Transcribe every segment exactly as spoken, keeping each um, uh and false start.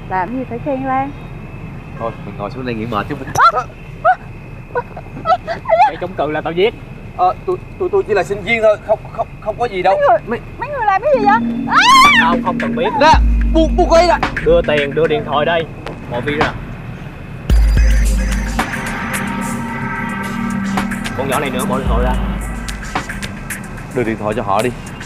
Làm gì phải khen Lan. Thôi mình ngồi xuống đây nghỉ mệt chứ mình. Cái chống cự là tao giết. Ờ tôi tôi tôi chỉ là sinh viên thôi, không không không có gì đâu. Mấy người, mấy, mấy người làm cái gì vậy? À! Tao không cần biết. Ra buông buông quay ra. Đưa tiền, đưa điện thoại đây. Một viên ra. Con nhỏ này nữa, bỏ điện thoại ra. Đưa điện thoại cho họ đi.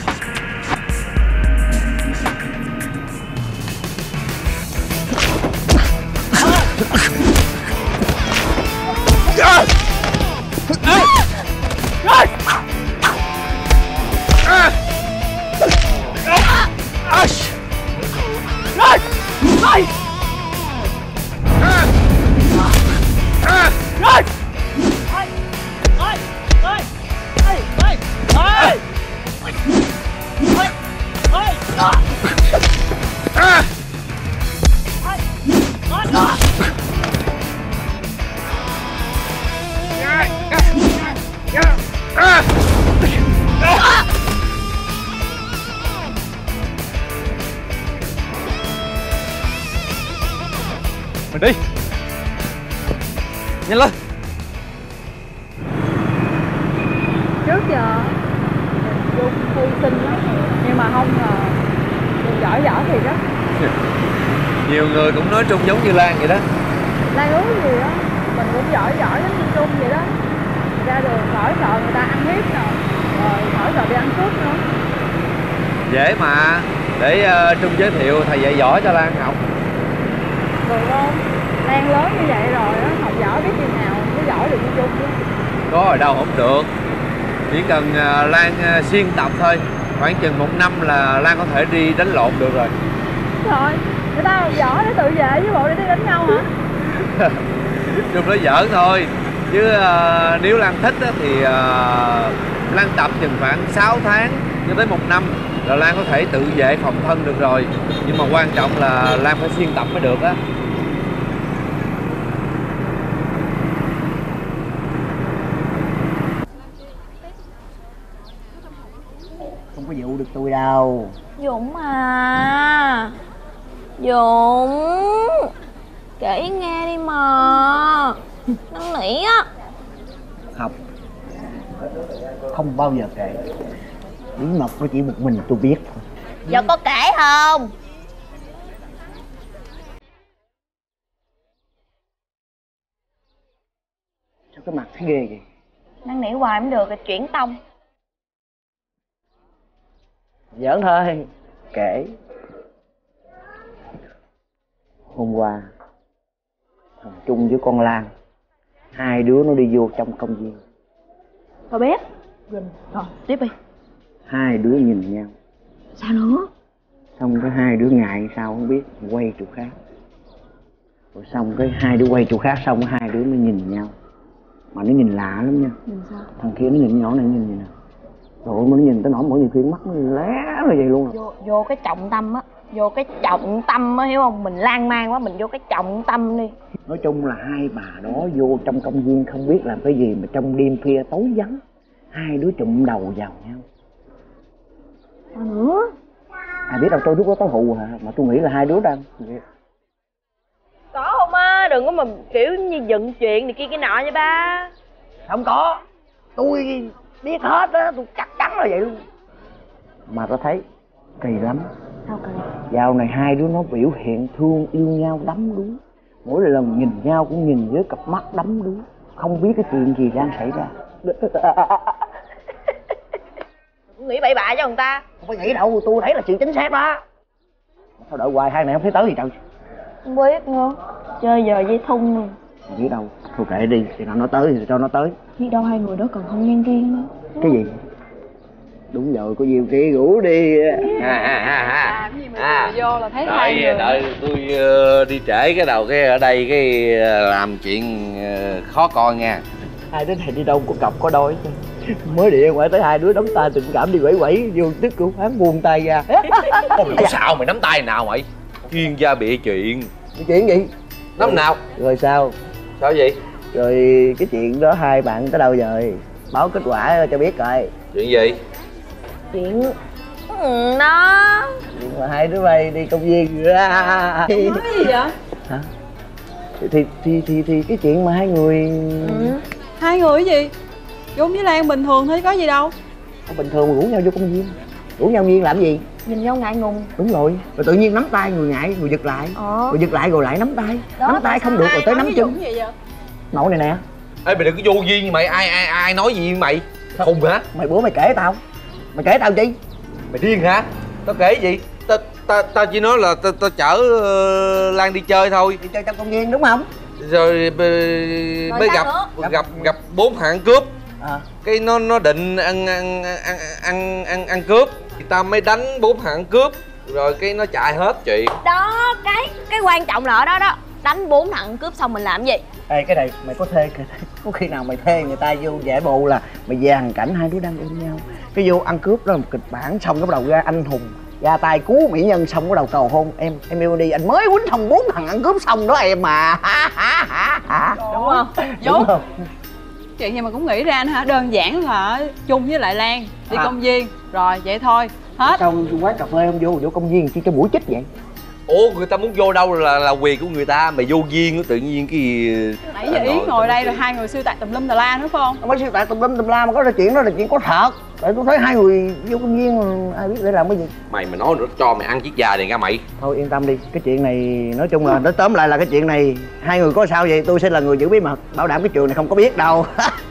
Mình đi. Nhanh lên. Trước giờ Dung thư sinh lắm, nhưng mà không ngờ Dung giỏi giỏi thiệt á. Nhiều người cũng nói Trung giống như Lan vậy đó. Lan ước gì á, mình cũng giỏi giỏi giống như Trung vậy đó. Ra đường khỏi sợ người ta ăn hiếp nè, rồi khỏi sợ đi ăn cướp nữa. Dễ mà. Để uh, Trung giới thiệu thầy dạy võ cho Lan học. Được không? Lan lớn như vậy rồi á, học giỏi biết chừng nào mới giỏi được như Trung chứ. Có ở đâu không được. Chỉ cần uh, Lan uh, xuyên tập thôi, khoảng chừng một năm là Lan có thể đi đánh lộn được rồi. Rồi, người ta học giỏi để tự vệ với bộ để đi đánh nhau hả? Trung nói giỡn thôi. Chứ uh, nếu Lan thích á, thì uh, Lan tập chừng khoảng sáu tháng cho tới một năm là Lan có thể tự vệ phòng thân được rồi. Nhưng mà quan trọng là Lan phải xuyên tập mới được á. Không có dụ được tôi đâu. Dũng à, Dũng, kể nghe đi mà. Năn nỉ á. Không, không bao giờ kể. Bí mật nó chỉ một mình tôi biết thôi. Giờ có kể không? Sao cái mặt thấy ghê vậy? Năn nỉ hoài cũng được, chuyển tông. Giỡn thôi. Kể. Hôm qua thằng Trung với con Lan, hai đứa nó đi vô trong công viên. Tao biết. Rồi, tiếp đi. Hai đứa nhìn nhau. Sao nữa? Xong cái hai đứa ngại sao không biết, quay chỗ khác. Rồi xong cái hai đứa quay chỗ khác, xong cái hai đứa nó nhìn nhau. Mà nó nhìn lạ lắm nha. Nhìn sao? Thằng kia nó nhìn nhỏ này nhìn gì nè. Rồi mà nó nhìn tới nỗi mỗi nhiều khi mắt nó lé rồi vậy luôn. Vô, vô cái trọng tâm á. Vô cái trọng tâm á, hiểu không? Mình lan man quá, mình vô cái trọng tâm đi. Nói chung là hai bà đó vô trong công viên không biết làm cái gì mà trong đêm khuya tối vắng, hai đứa chụm đầu vào nhau. Sao nữa? Ai biết đâu, tôi lúc đó có hù hả, mà tôi nghĩ là hai đứa đang Có không á? Đừng có mà kiểu như dựng chuyện này kia cái nọ nha ba. không có. Tôi biết hết á, tôi chắc chắn là vậy luôn. Mà tôi thấy kỳ lắm. Sao kỳ? Dạo này hai đứa nó biểu hiện thương yêu nhau đắm đuối. Mỗi lần nhìn nhau cũng nhìn với cặp mắt đắm đuối, không biết cái chuyện gì đang xảy ra. Nghĩ bậy bạ cho người ta. Không phải nghĩ đâu, tôi thấy là chuyện chính xác đó. Sao đợi hoài hai này không thấy tới gì đâu. Không biết nữa. Chơi giờ dây thun rồi. Không biết đâu, thôi kệ đi, thì nào nó tới thì cho nó tới. Biết đâu hai người đó còn không nhan riêng nữa. Cái gì? Đúng rồi, có nhiều khi ngủ đi. À, à, à, à. Làm gì mà à, vô là thấy đợi, hai người. Đợi tôi uh, đi trễ cái đầu cái ở đây cái uh, làm chuyện uh, khó coi nha. Hai đứa này đi đâu có cặp có đôi chứ. Mới điện ngoại tới hai đứa đóng tay tình cảm đi quẩy quẩy vô tức cũng phán buông tay ra. Ôi mày có sao mày nắm tay nào mày? Chuyên gia bịa chuyện. Cái chuyện gì? Nắm nào? Rồi sao? Sao vậy? Rồi cái chuyện đó hai bạn tới đâu rồi? Báo kết quả cho biết coi. Chuyện gì? Chuyện... Ừ, đó. Nhưng mà hai đứa bay đi công viên ra. Nói gì vậy? Hả? Thì, thì thì thì thì cái chuyện mà hai người Ừ. Hai người cái gì? Dung với Lan bình thường thôi có gì đâu. bình thường rủ nhau vô công viên, rủ nhau viên làm gì? Nhìn nhau ngại ngùng. Đúng rồi, rồi tự nhiên nắm tay người ngại, người giật lại, Ờ. rồi giật lại rồi lại nắm tay, Đó, nắm tay không được rồi tới nắm chân. Gì vậy? Nội này nè. Ê mày đừng có vô duyên như mày, ai ai ai nói gì với mày? Khùng hả? Mày bữa mày kể tao, mày kể tao chi? Mày điên hả? Tao kể gì? Tao tao tao chỉ nói là tao tao chở uh, Lan đi chơi thôi. Đi chơi trong công viên đúng không? Rồi b- mới gặp, nữa? gặp gặp bốn thằng cướp. À. Cái nó nó định ăn ăn ăn ăn ăn ăn cướp thì tao mới đánh bốn thằng cướp rồi cái nó chạy hết chuyện. Đó, cái cái quan trọng là ở đó đó. Đánh bốn thằng cướp xong mình làm gì? Ê cái này mày có thuê kìa, có khi nào mày thuê người ta vô giải bộ là mày về hoàn cảnh hai đứa đang ôm nhau, cái vô ăn cướp đó là một kịch bản, xong cái bắt đầu ra anh hùng ra tay cứu mỹ nhân, xong cái đầu cầu hôn em em yêu đi, anh mới quýnh xong bốn thằng ăn cướp xong đó em mà. Đúng không? Đúng không? Chuyện gì mà cũng nghĩ ra nữa hả? Đơn giản là chung với lại Lan đi À. công viên rồi vậy thôi hết. Sao quán cà phê không vô vô công viên chi cho mũi chích vậy? Ủa người ta muốn vô đâu là là quyền của người ta, mày vô duyên tự nhiên cái gì? Nãy giờ Yến ngồi đây rồi hai người siêu tạc tùm lum tà la nữa phải không? Mấy siêu tại tùm lum tùm la mà có ra chuyện đó là chuyện có thật. Tại tôi thấy hai người vô công viên mà ai biết để làm cái gì. Mày mà nói nữa cho mày ăn chiếc già này ra mày. Thôi yên tâm đi, cái chuyện này nói chung là nói tóm lại là cái chuyện này hai người có sao vậy tôi sẽ là người giữ bí mật, bảo đảm cái trường này không có biết đâu.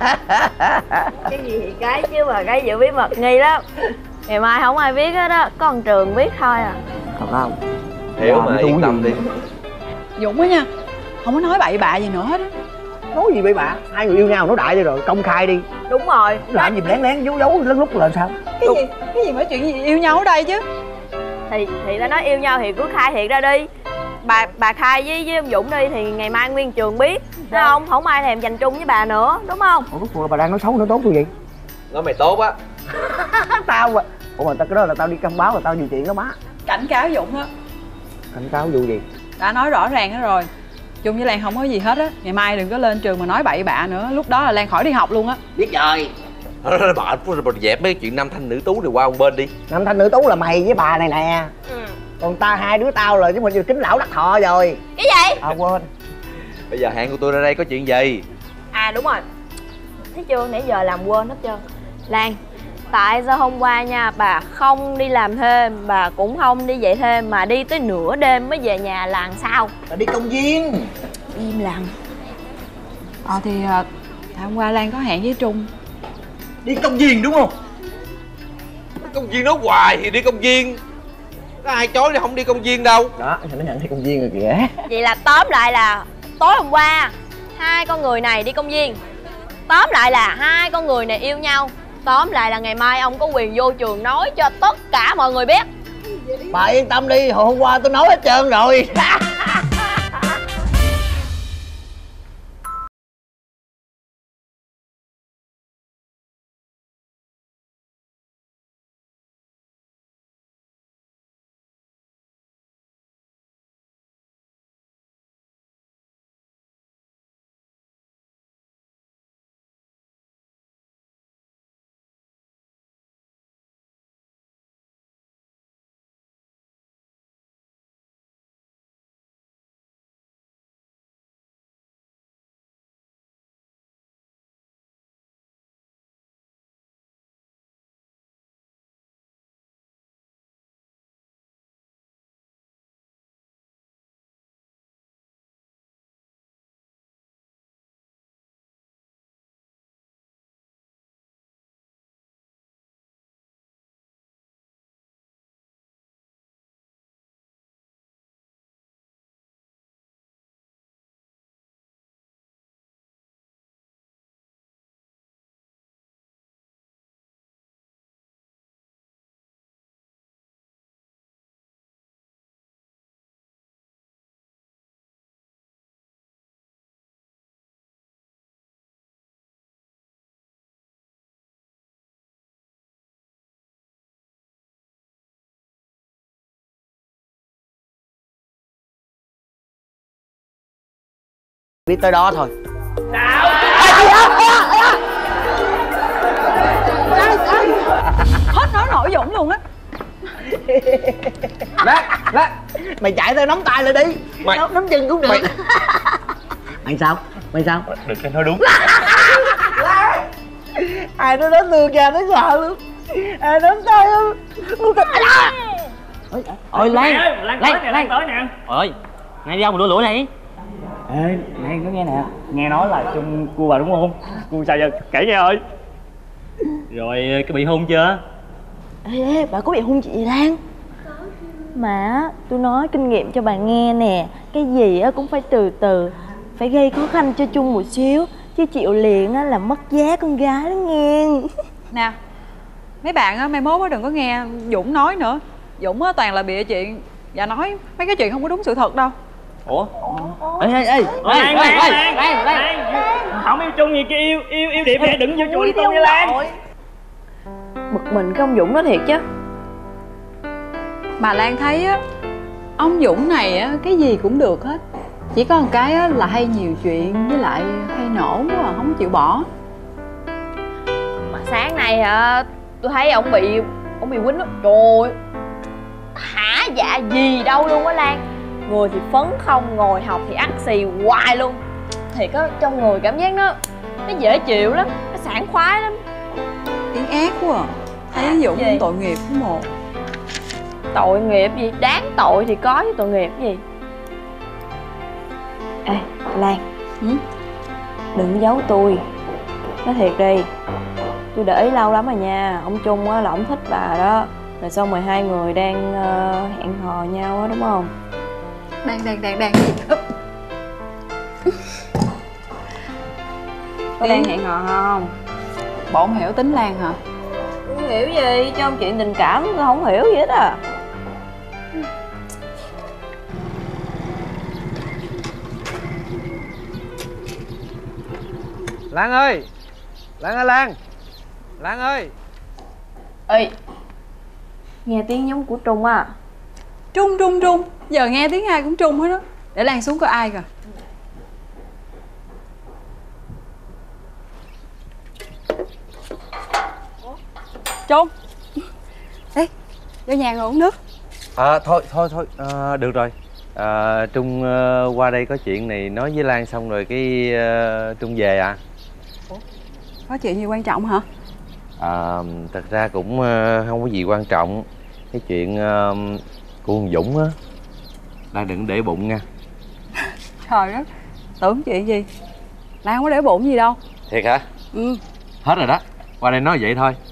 Cái gì thì cái chứ mà cái giữ bí mật nghi lắm. Ngày mai không ai biết hết á, có con Trường biết thôi à. Thật không? Hiểu Dạ, mà tôi yên tâm gì? đi. Dũng á nha, không có nói bậy bạ gì nữa hết á. Nói gì vậy bà? Hai người yêu nhau nói đại đi rồi, công khai đi. Đúng rồi. Làm gì lén lén giấu giấu lén lút là sao? Cái gì? Cái gì mà chuyện gì yêu nhau ở đây chứ? Thì thì ta nói yêu nhau thì cứ khai thiệt ra đi. Bà bà khai với với ông Dũng đi thì ngày mai nguyên trường biết. Thấy không? Không ai thèm dành chung với bà nữa, đúng không? Ủa rốt cuộc là bà đang nói xấu nói tốt tôi vậy? Nói mày tốt á. Tao mà. Ủa mà tao cái đó là tao đi cam báo là tao điều chuyện đó má. Cảnh cáo Dũng á. Cảnh cáo vụ gì? Đã nói rõ ràng hết rồi. Chung với Lan không có gì hết á. Ngày mai đừng có lên trường mà nói bậy bạ nữa. Lúc đó là Lan khỏi đi học luôn á. Biết rồi. Bà bà dẹp mấy chuyện nam thanh nữ tú này qua một bên đi. Nam thanh nữ tú là mày với bà này nè. Ừ. Còn ta hai đứa tao là chứ mình kính lão đắc thọ rồi. Cái gì? À quên. Bây giờ hẹn của tôi ra đây có chuyện gì? À đúng rồi. Thấy chưa? Nãy giờ làm quên hết trơn. Lan, tại sao hôm qua nha bà không đi làm thêm, bà cũng không đi dạy thêm mà đi tới nửa đêm mới về nhà là làm sao? Là đi công viên. Im lặng. Ờ thì hôm qua Lan có hẹn với Trung. Đi công viên đúng không? Công viên nói hoài thì đi công viên. Có ai chối thì không đi công viên đâu. Đó, nó nhận đi công viên rồi kìa. Vậy là tóm lại là tối hôm qua hai con người này đi công viên. Tóm lại là hai con người này yêu nhau. Tóm lại là ngày mai ông có quyền vô trường nói cho tất cả mọi người biết. Bà yên tâm đi, hồi hôm qua tôi nói hết trơn rồi. Biết tới đó thôi. Hết nói nổi Dũng luôn á. Lan, Lan, mày chạy theo nắm tay lại đi. Mày- nắm, nắm chân cũng được. Mày- Mày sao? Mày sao? Đừng cái nói đúng. Ai nó đến lương ra nó sợ luôn. Ai nắm tay không? Muốn thật. Ôi, ôi Lan, Lan tới nè, Lan tới nè. Ơi, ngay đi đâu mà lủi lủi này? Ê, Lan có nghe nè. Nghe nói là chung cua bà đúng không? Cua sao giờ? Kể nghe ơi. Rồi cái bị hôn chưa? Ê, ê, bà có bị hôn chị gì Lan? Mà tôi nói kinh nghiệm cho bà nghe nè. Cái gì á cũng phải từ từ, phải gây khó khăn cho chung một xíu, chứ chịu liền á là mất giá con gái đó nghe. Nè, mấy bạn á, mai mốt á đừng có nghe Dũng nói nữa. Dũng á toàn là bịa chuyện và nói mấy cái chuyện không có đúng sự thật đâu. Ủa? Ê, ê, ê, Lan, ê, Lan, ê, Lan, Lan. Không yêu chung gì kia, yêu yêu yêu điệp nè, đừng vô chùi tôi nha Lan. Bực mình cái ông Dũng đó thiệt chứ. Mà Lan thấy á, ông Dũng này á, cái gì cũng được hết. Chỉ có một cái á, là hay nhiều chuyện với lại hay nổ quá à, không chịu bỏ. Mà sáng nay hả, tôi thấy ông bị ông bị quýnh đó. Trời ơi, hả dạ gì đâu luôn á Lan. Người thì phấn không, ngồi học thì ắt xì hoài luôn. Thiệt á, trong người cảm giác nó nó dễ chịu lắm, nó sảng khoái lắm. Tiếng ác quá à. Thấy Dũng Gì? tội nghiệp của một. Tội nghiệp gì, đáng tội thì có chứ tội nghiệp gì. Ê Lan, Ừ? đừng giấu tôi. Nói thiệt đi, tôi để ý lâu lắm rồi nha. Ông Trung á là ông thích bà đó. Rồi xong rồi hai người đang uh, hẹn hò nhau á đúng không? Đang đang đang đang cái gì đó. Có đang hẹn hò không? Bộ không hiểu tính Lan hả? Không hiểu gì, trong chuyện tình cảm tôi không hiểu gì hết à. Lan ơi, Lan ơi, Lan, Lan ơi. Ê, nghe tiếng giống của Trung á. Trung trung trung. Giờ nghe tiếng ai cũng trung hết đó. Để Lan xuống coi ai kìa. Trung. Ê, vô nhà ngồi uống nước. À, thôi thôi thôi à, được rồi. À, Trung uh, qua đây có chuyện này nói với Lan xong rồi cái uh, Trung về à. Có chuyện gì quan trọng hả? À, thật ra cũng uh, không có gì quan trọng. Cái chuyện uh, của con Dũng á, Lan đừng để bụng nha. Trời đất, tưởng chuyện gì? Lan không có để bụng gì đâu. Thiệt hả? Ừ. Hết rồi đó, qua đây nói vậy thôi.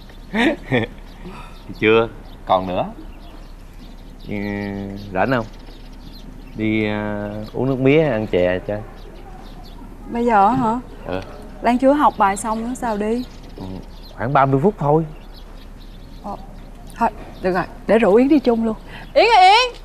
Chưa, còn nữa. Ừ, rảnh không? Đi uh, uống nước mía ăn chè chơi. Bây giờ hả? Ừ. Lan chưa học bài xong nữa sao đi? Ừ, khoảng ba mươi phút thôi. Ờ, thôi, được rồi, để rủ Yến đi chung luôn. Yến ơi Yến!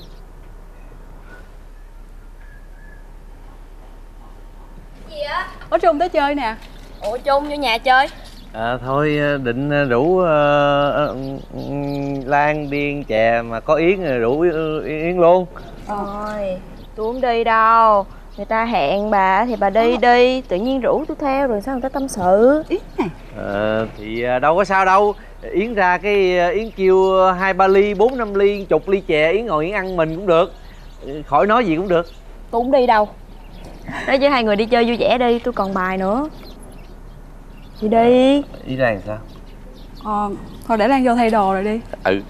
Gì á? Ở Trung tới chơi nè. Ủa Trung vô nhà chơi? À, thôi định rủ uh, uh, Lan đi ăn chè mà có Yến rồi rủ Yến luôn. Thôi, tôi không đi đâu. Người ta hẹn bà thì bà đi đi. Tự nhiên rủ tôi theo rồi sao người ta tâm sự. Yến này. À, thì đâu có sao đâu. Yến ra cái Yến kêu hai ba ly, bốn năm ly, chục ly chè, Yến ngồi Yến ăn mình cũng được. Khỏi nói gì cũng được. Tôi không đi đâu. Nói chứ hai người đi chơi vui vẻ đi, tôi còn bài nữa. Đi đi. Ý ra làm sao? Ờ, thôi để Lan vô thay đồ rồi đi. Ừ.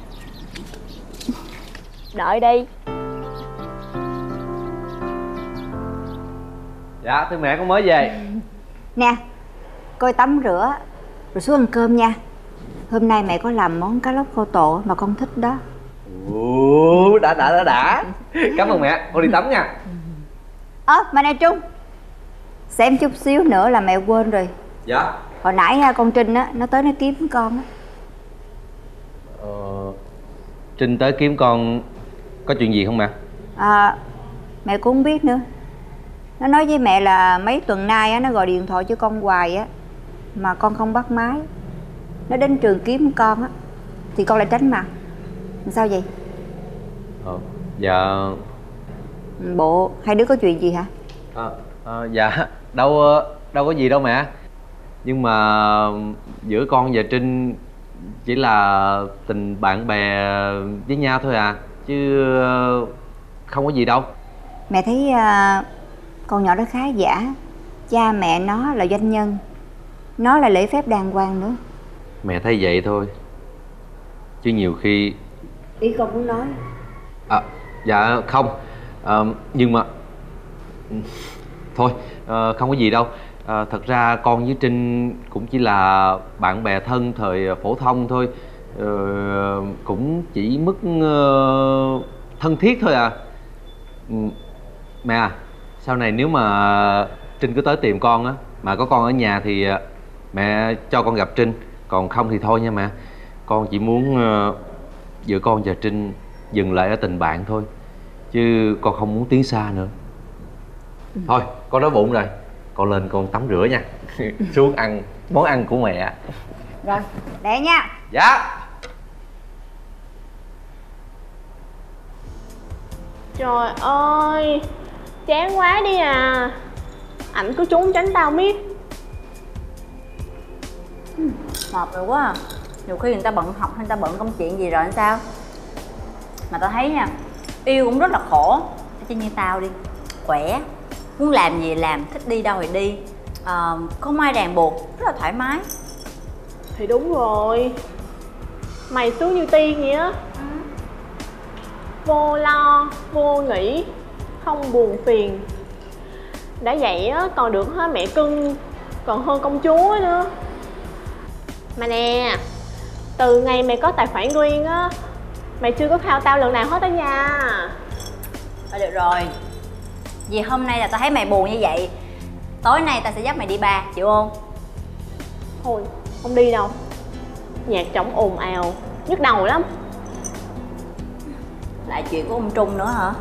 Đợi đi. Dạ, thưa mẹ con mới về. Nè, coi tắm rửa rồi xuống ăn cơm nha. Hôm nay mẹ có làm món cá lóc khô tổ mà con thích đó. Ủa, đã đã đã đã. Cảm ơn mẹ, con đi tắm nha. Ơ, à, mà này Trung, xem chút xíu nữa là mẹ quên rồi. Dạ. Hồi nãy con Trinh á, nó tới nó kiếm con á. Ờ, Trinh tới kiếm con có chuyện gì không mẹ? À, mẹ cũng không biết nữa. Nó nói với mẹ là mấy tuần nay á, nó gọi điện thoại cho con hoài á mà con không bắt máy. Nó đến trường kiếm con á thì con lại tránh mặt. Sao vậy? Ờ, dạ. Bộ hai đứa có chuyện gì hả? À, à, dạ, đâu đâu có gì đâu mẹ. Nhưng mà giữa con và Trinh chỉ là tình bạn bè với nhau thôi à, chứ không có gì đâu. Mẹ thấy uh, con nhỏ đó khá giả. Cha mẹ nó là doanh nhân, nó là lễ phép đàng hoàng nữa. Mẹ thấy vậy thôi, chứ nhiều khi... Ý con muốn nói. À, dạ không, à, nhưng mà thôi, à, không có gì đâu. À, thật ra con với Trinh cũng chỉ là bạn bè thân thời phổ thông thôi, à, cũng chỉ mức uh, thân thiết thôi à. Ừ, mẹ à, sau này nếu mà Trinh cứ tới tìm con á, mà có con ở nhà thì mẹ cho con gặp Trinh, còn không thì thôi nha mẹ. Con chỉ muốn uh, giữa con và Trinh dừng lại ở tình bạn thôi, chứ con không muốn tiến xa nữa. Ừ. Thôi con đói bụng rồi, con lên con tắm rửa nha. Xuống ăn món ăn của mẹ. Rồi, để nha. Dạ. Trời ơi, chán quá đi à. Ảnh cứ trốn tránh tao miết. Mệt rồi quá à. Nhiều khi người ta bận học hay người ta bận công chuyện gì rồi sao. Mà tao thấy nha, yêu cũng rất là khổ. Chứ như tao đi, khỏe, muốn làm gì làm, thích đi đâu thì đi, à, không ai ràng buộc, rất là thoải mái. Thì đúng rồi, mày sướng như tiên vậy á. Ừ. Vô lo, vô nghĩ, không buồn phiền. Đã vậy á, còn được hết mẹ cưng, còn hơn công chúa nữa. Mà nè, từ ngày mày có tài khoản riêng á, mày chưa có khao tao lần nào hết á nha. Thôi được rồi, vì hôm nay là tao thấy mày buồn như vậy, tối nay tao sẽ dắt mày đi bar, chịu không? Thôi, không đi đâu. Nhạc trống ồn ào, nhức đầu lắm. Lại chuyện của ông Trung nữa hả?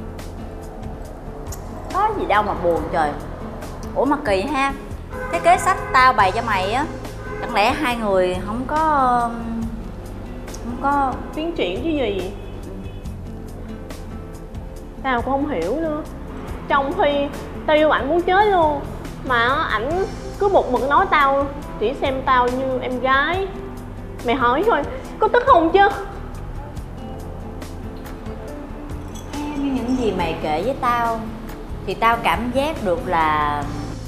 Có gì đâu mà buồn trời. Ủa mà kỳ ha, cái kế sách tao bày cho mày á, chẳng lẽ hai người không có không có tiến triển chứ gì? Tao cũng không hiểu nữa. Trong khi tao yêu ảnh muốn chết luôn, mà ảnh cứ một mực nói tao chỉ xem tao như em gái. Mày hỏi thôi, có tức không chứ? Theo như những gì mày kể với tao thì tao cảm giác được là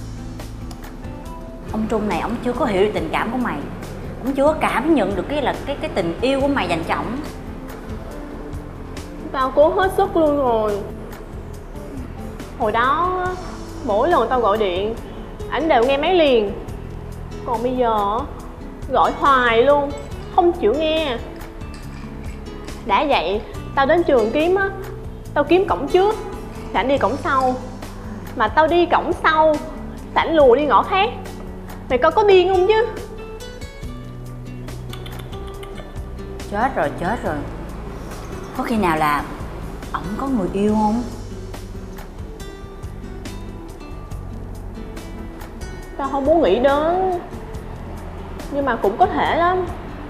ông Trung này, ông chưa có hiểu được tình cảm của mày, ông chưa có cảm nhận được cái là cái cái tình yêu của mày dành cho ổng. Tao cố hết sức luôn rồi. Hồi đó mỗi lần tao gọi điện, ảnh đều nghe máy liền. Còn bây giờ gọi hoài luôn, không chịu nghe. Đã vậy, tao đến trường kiếm á, tao kiếm cổng trước, ảnh đi cổng sau. Mà tao đi cổng sau, ảnh lùa đi ngõ khác. Mày coi có điên không chứ? Chết rồi, chết rồi. Có khi nào là ổng có người yêu không? Tao không muốn nghĩ đến, nhưng mà cũng có thể lắm.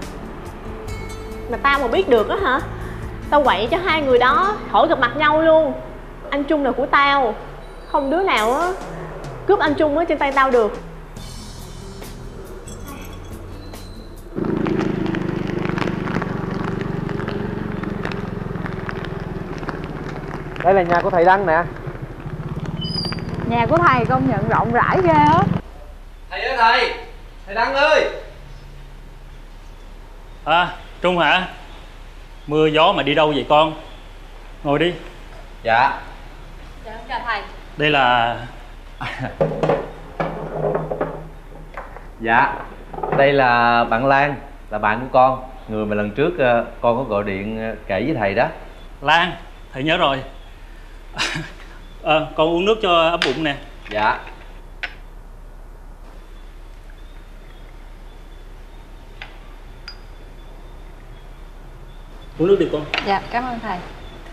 Mà tao mà biết được á hả, tao quậy cho hai người đó khỏi gặp mặt nhau luôn. Anh Trung là của tao, không đứa nào á cướp anh Trung ở trên tay tao được. Đây là nhà của thầy Đăng nè. Nhà của thầy công nhận rộng rãi ghê á. Thầy ơi thầy, thầy Đăng ơi. À, Trung hả? Mưa gió mà đi đâu vậy con? Ngồi đi. Dạ. Dạ, chào thầy. Đây là... Dạ, đây là bạn Lan, là bạn của con, người mà lần trước con có gọi điện kể với thầy đó. Lan, thầy nhớ rồi. À, con uống nước cho ấm bụng nè. Dạ. Uống nước đi con. Dạ, cảm ơn thầy.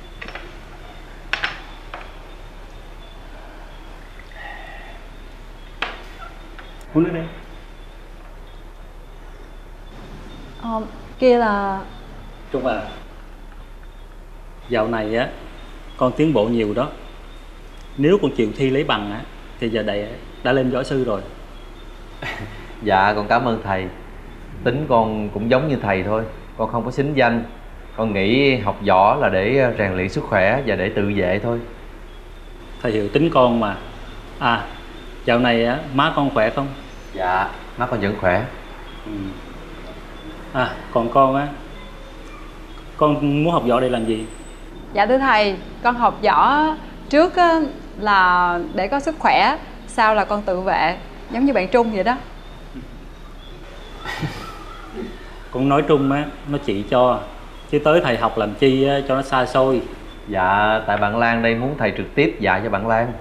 Uống nước đi. Ờ, kia là... Trung à, dạo này á con tiến bộ nhiều đó. Nếu con chịu thi lấy bằng á thì giờ đây đã lên võ sư rồi. Dạ con cảm ơn thầy. Tính con cũng giống như thầy thôi. Con không có xính danh. Con nghĩ học võ là để rèn luyện sức khỏe và để tự vệ thôi. Thầy hiểu tính con mà. À, dạo này á, má con khỏe không? Dạ, má con vẫn khỏe. Ừ. À, còn con á, con muốn học võ để làm gì? Dạ thưa thầy, con học võ trước á, là để có sức khỏe, sau là con tự vệ, giống như bạn Trung vậy đó. Con nói Trung á, nó chỉ cho, chứ tới thầy học làm chi á, cho nó xa xôi. Dạ, tại bạn Lan đây muốn thầy trực tiếp dạy cho bạn Lan.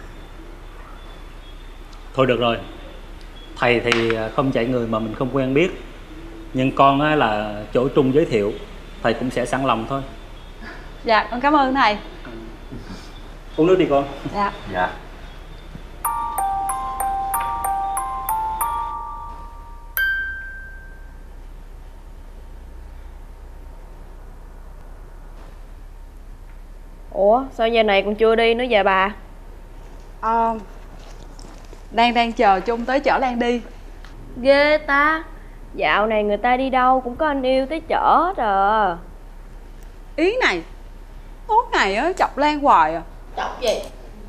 Thôi được rồi, thầy thì không dạy người mà mình không quen biết. Nhưng con á, là chỗ Trung giới thiệu, thầy cũng sẽ sẵn lòng thôi. Dạ, con cảm ơn thầy. Uống nước đi con. Dạ. Dạ. Ủa sao giờ này còn chưa đi nữa vậy bà? À, Lan đang chờ Trung tới chở Lan đi. Ghê ta. Dạo này người ta đi đâu cũng có anh yêu tới chở hết à. Ý này, tối ngày á chọc Lan hoài à. Chọc gì?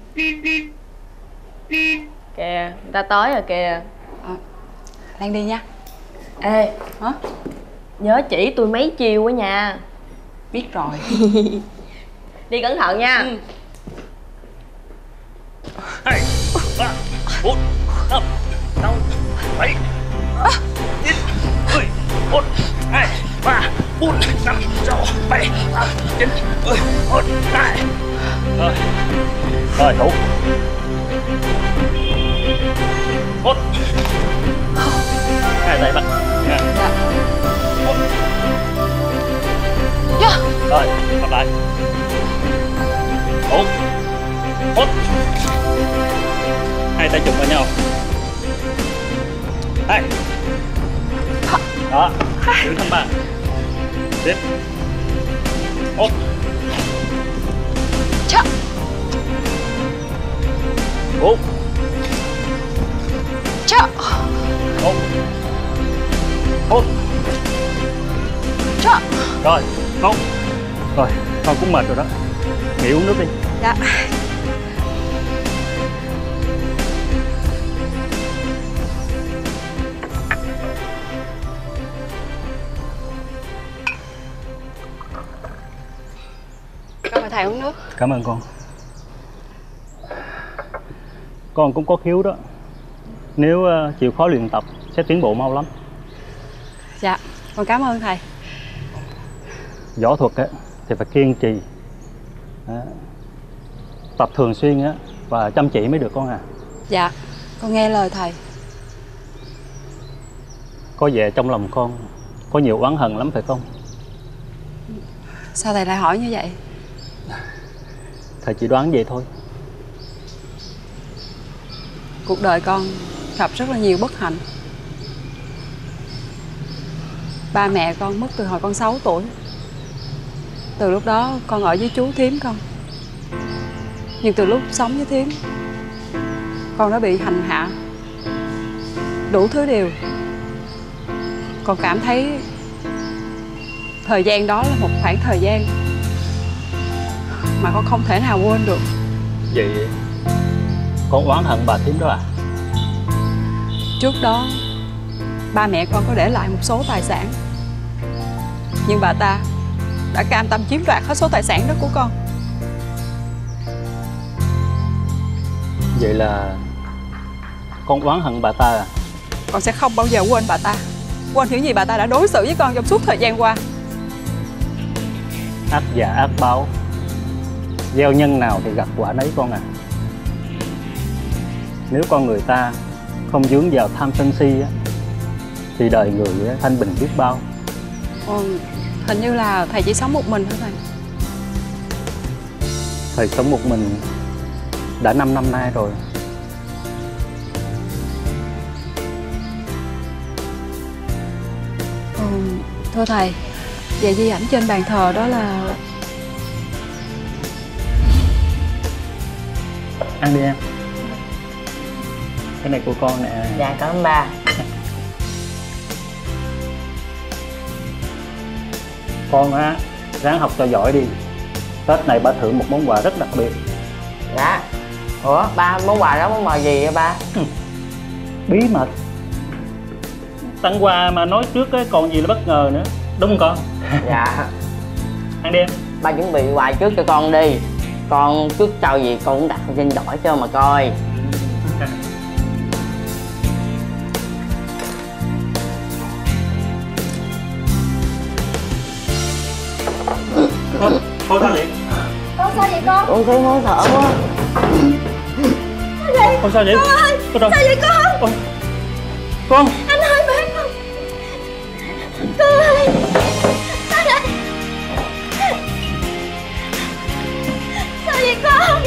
Kìa, người ta tới rồi kìa. À, Lan đi nha. Ê, Hả? nhớ chỉ tôi mấy chiều á nha. Biết rồi. Đi cẩn thận nha. Ừ. Hai, ba, bốn, năm, sáu, bảy, chín, mười, một, hai, ba, bốn, năm, sáu, bảy, tám, chín, mười, một, hai. Rồi, rồi thủ. Một, hai tay bắt. Nha. Một. Rồi, lặp lại. Một, một. Hai tay chụp vào nhau. Hai. Đó, giữ thăng bằng. Tiếp. Một. Chà. Bốn. Chà. Một. Một. Chà. Rồi, không. Rồi, con cũng mệt rồi đó. Nghỉ uống nước đi. Dạ. Cảm ơn thầy uống nước. Cảm ơn con. Con cũng có khiếu đó. Nếu uh, chịu khó luyện tập sẽ tiến bộ mau lắm. Dạ, con cảm ơn thầy. Võ thuật á, thì phải kiên trì. Đó. Tập thường xuyên á, và chăm chỉ mới được con à. Dạ, con nghe lời thầy. Có vẻ trong lòng con có nhiều oán hận lắm phải không? Sao thầy lại hỏi như vậy? Thầy chỉ đoán vậy thôi. Cuộc đời con gặp rất là nhiều bất hạnh. Ba mẹ con mất từ hồi con sáu tuổi. Từ lúc đó con ở với chú thím con. Nhưng từ lúc sống với thím, con đã bị hành hạ đủ thứ điều. Con cảm thấy thời gian đó là một khoảng thời gian mà con không thể nào quên được. Vậy con oán hận bà thím đó à? Trước đó ba mẹ con có để lại một số tài sản, nhưng bà ta đã cam tâm chiếm đoạt hết số tài sản đó của con. Vậy là con oán hận bà ta à? Con sẽ không bao giờ quên bà ta, quên những gì bà ta đã đối xử với con trong suốt thời gian qua. Ác giả ác báo, gieo nhân nào thì gặt quả nấy con à. Nếu con người ta không vướng vào tham sân si á, thì đời người á, thanh bình biết bao. Ờ, hình như là thầy chỉ sống một mình thôi thầy. Thầy sống một mình đã năm năm nay rồi. Ờ, thưa thầy, vậy di ảnh trên bàn thờ đó là... Ăn đi em. Cái này của con nè. Dạ cảm ơn ba. Con á, ráng học cho giỏi đi. Tết này ba thưởng một món quà rất đặc biệt. Dạ. Ủa ba, món quà đó món quà gì vậy ba? Bí mật. Tặng quà mà nói trước á, còn gì là bất ngờ nữa. Đúng không con? Dạ. Ăn đi em. Ba chuẩn bị quà trước cho con đi. Con trước sau gì con cũng đặt trên giỏi cho mà coi. Con, con sao vậy? Con sao vậy con? Con thấy khó thở quá. Con sao vậy? Con ơi, con đâu? sao vậy con? Con, con. Anh ơi bán con. Con ơi. Anh ơi. Sao vậy con?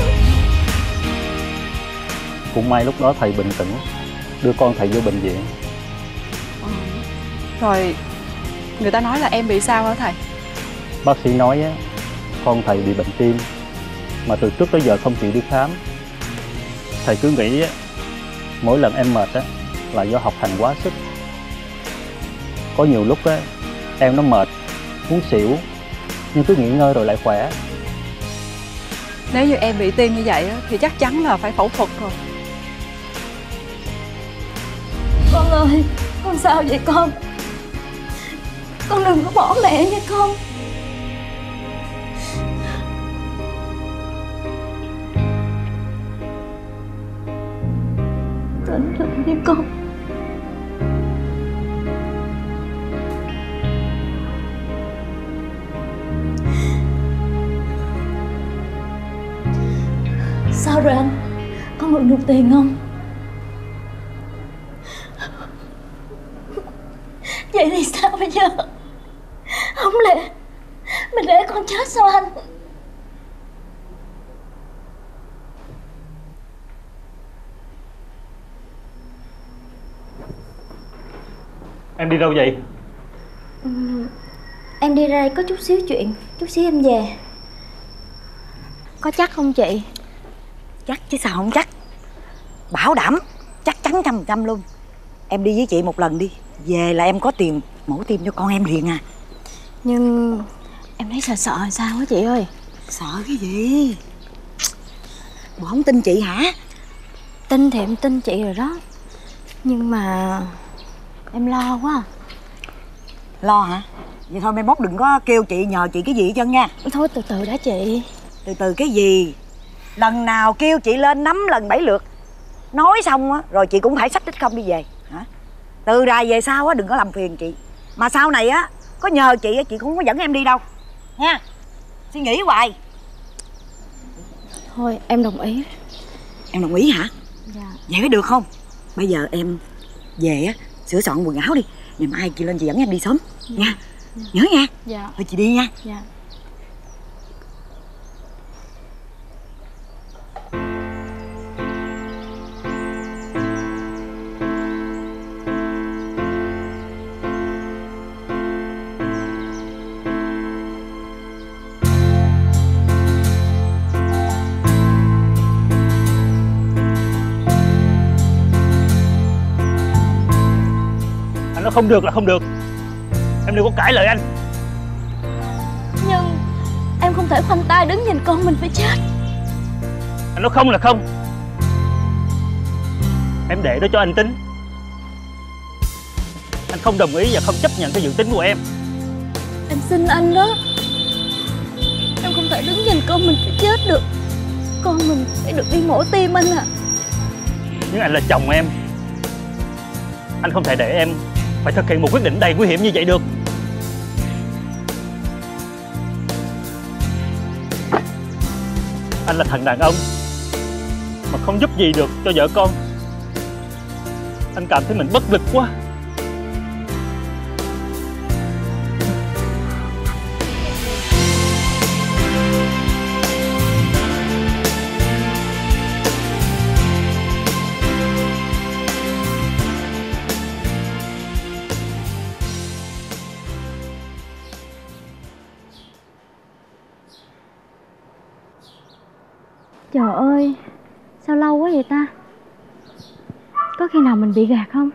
Cũng may lúc đó thầy bình tĩnh, đưa con thầy vô bệnh viện. Rồi người ta nói là em bị sao hả thầy? Bác sĩ nói á, con thầy bị bệnh tim mà từ trước tới giờ không chịu đi khám. Thầy cứ nghĩ á, mỗi lần em mệt á là do học hành quá sức. Có nhiều lúc á em nó mệt, muốn xỉu, nhưng cứ nghỉ ngơi rồi lại khỏe. Nếu như em bị tim như vậy á, thì chắc chắn là phải phẫu thuật rồi. Con ơi, con sao vậy con? Con đừng có bỏ mẹ nha con. Tỉnh lại đi con. Sao rồi anh? Có mượn được tiền không? Vậy thì sao bây giờ? Không lẽ mình để con chết sao anh? Em đi đâu vậy? Ừ, em đi ra đây có chút xíu chuyện. Chút xíu em về. Có chắc không chị? Chắc chứ sao không chắc. Bảo đảm chắc chắn trăm phần trăm luôn. Em đi với chị một lần đi, về là em có tiền mổ tim cho con em liền à. Nhưng em thấy sợ sợ sao á chị ơi. Sợ cái gì? Bộ không tin chị hả? Tin thì em tin chị rồi đó. Nhưng mà em lo quá à. Lo hả? Vậy thôi mai mốt đừng có kêu chị nhờ chị cái gì hết trơn nha. Thôi từ từ đã chị. Từ từ cái gì? Lần nào kêu chị lên năm lần bảy lượt. Nói xong á rồi chị cũng phải xách đích không đi về hả? Từ rày về sau á đừng có làm phiền chị. Mà sau này á có nhờ chị á chị cũng không có dẫn em đi đâu nha. Suy nghĩ hoài. Thôi em đồng ý. Em đồng ý hả? Dạ. Vậy mới được không? Bây giờ em về á sửa soạn quần áo đi, ngày mai chị lên chị dẫn em đi sớm. Dạ. Nha. Dạ. Nhớ nha. Dạ. Thôi chị đi nha. Dạ. Nó không được là không được. Em đừng có cãi lời anh. Nhưng em không thể khoanh tay đứng nhìn con mình phải chết. Anh nói không là không. Em để đó cho anh tính. Anh không đồng ý và không chấp nhận cái dự tính của em. Em xin anh đó. Em không thể đứng nhìn con mình phải chết được. Con mình phải được đi mổ tim anh à. Nhưng anh là chồng em. Anh không thể để em phải thực hiện một quyết định đầy nguy hiểm như vậy được. Anh là thằng đàn ông mà không giúp gì được cho vợ con. Anh cảm thấy mình bất lực quá. Trời ơi, sao lâu quá vậy ta? Có khi nào mình bị gạt không?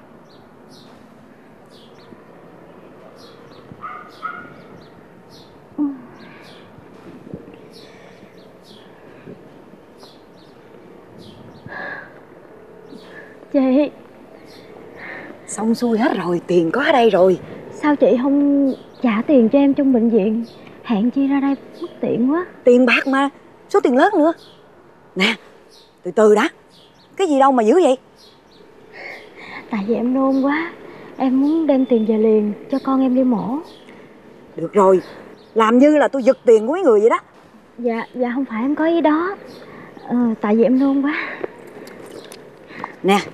Chị. Xong xuôi hết rồi, tiền có ở đây rồi. Sao chị không trả tiền cho em trong bệnh viện? Hẹn chi ra đây bất tiện quá. Tiền bạc mà, số tiền lớn nữa. Nè, từ từ đã. Cái gì đâu mà dữ vậy? Tại vì em nôn quá. Em muốn đem tiền về liền cho con em đi mổ. Được rồi, làm như là tôi giật tiền của mấy người vậy đó. Dạ, dạ không phải em có ý đó. ờ, Tại vì em nôn quá. Nè.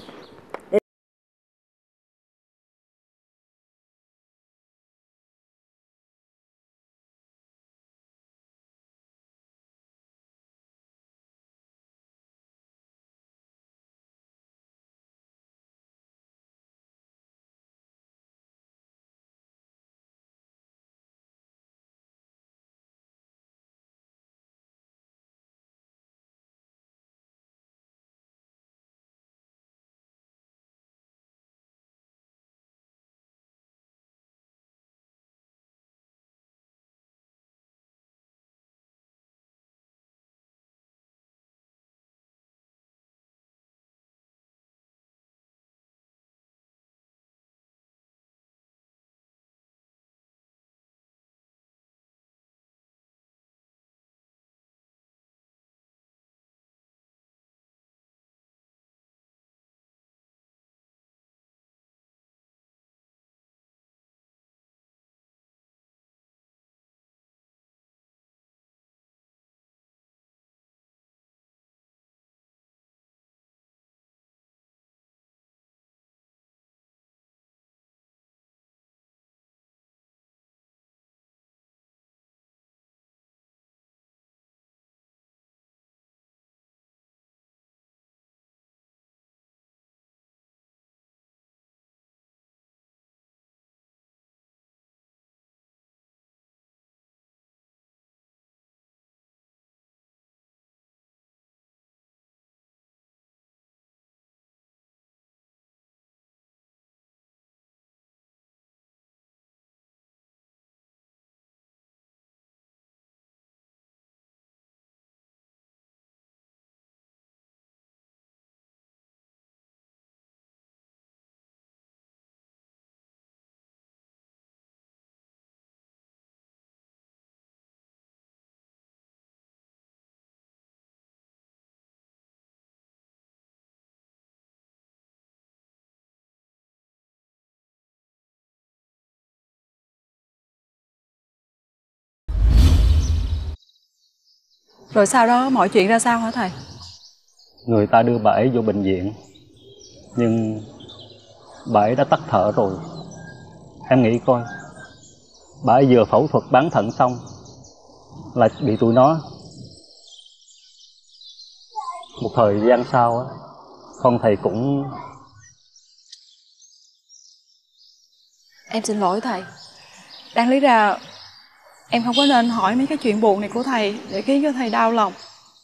Rồi sau đó mọi chuyện ra sao hả thầy? Người ta đưa bà ấy vô bệnh viện, nhưng bà ấy đã tắt thở rồi. Em nghĩ coi, bà ấy vừa phẫu thuật bán thận xong là bị tụi nó. Một thời gian sau á, con thầy cũng... Em xin lỗi thầy. Đáng lý ra em không có nên hỏi mấy cái chuyện buồn này của thầy để khiến cho thầy đau lòng.